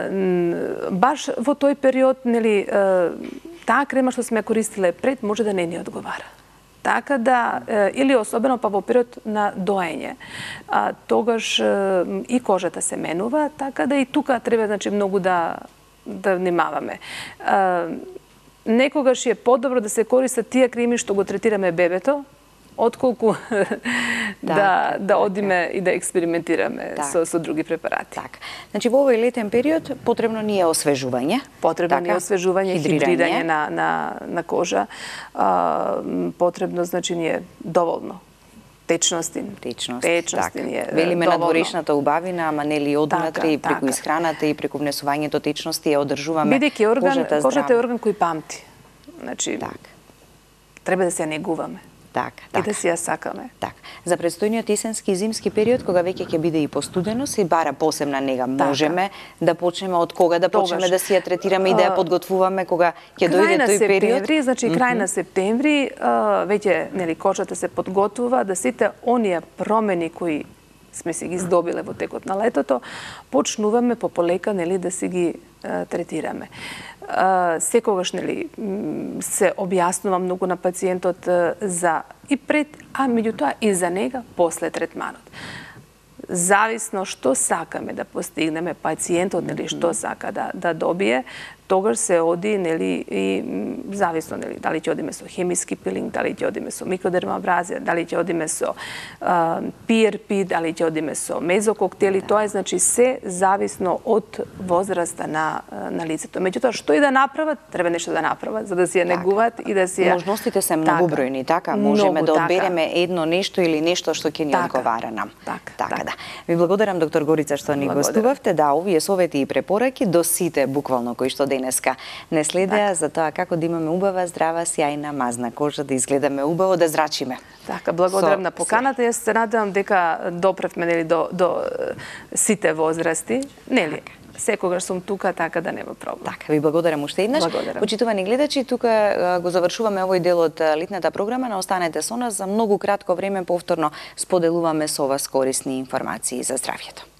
баш во тој период, нели, таа крема што сме користиле пред може да не ни одговара. Така да, или особено па во период на доење, тогаш и кожата се менува, така да и тука треба, значи, многу да внимаваме. Некогаш е подобро да се користат тие креми што го третираме бебето, отколку да одиме и да експериментираме со други препарати. Така. Значи, во овој летен период потребно ни е освежување. Потребно ни е освежување, хидрирање на кожа. Потребно, значи, ни е доволно. Течности ни е велиме надворешната убавина, ама нели однатре и преку исхраната и преку внесувањето течности ја одржуваме кожата здрава. Кожата е орган кој памти. Значи, треба да се негуваме. И да си ја сакаме. За предстојниот есенски и зимски период, кога веќе ќе биде и постудено, се бара посебна нега. Можеме да почнеме од кога да почнеме да си ја третираме и да ја подготвуваме кога ќе дојде тој период? Значи, крај на септември, веќе, нели, кожата се подготвува да сите оние промени кои сме си ги здобиле во текот на летото, почнуваме пополека, нели, да си ги третираме. Секогаш, нели, се објаснува многу на пациентот за и пред, а меѓутоа и за нега после третманот. Зависно што сакаме да постигнеме, пациентот, нели, што сака да добие, тогаш се оди, нели, и зависно, нели, дали ќе одиме со хемиски пилинг, дали ќе одиме со микродермабразија, дали ќе одиме со PRP, дали ќе одиме со мезококтели, тоа е, значи, се зависно од возраста на лицето. Меѓутоа, што и да направат, треба нешто да направат, за да си ја негуваат и да си ја... Можностите се многобројни, така? Можеме да одбереме едно нешто или нешто што ќе ни одговара нам. Така, да. Ви благодарам, доктор Горица, што ни гостувавте. Да, овие совети и препораки до сите, буквално, кои што денеска не следеа за тоа како да имаме убава, здрава, сјајна, мазна кожа, да изгледаме убаво, да зрачиме. Така, благодарам на поканата. Јас се надевам дека допревме, нели, до сите возрасти, нели? Секогаш сум тука, така да нема проблем. Така, ви благодарам уште еднаш. Почитувани гледачи, тука го завршуваме овој дел од летната програма, но останете со нас за многу кратко време, повторно споделуваме со вас корисни информации за здравјето.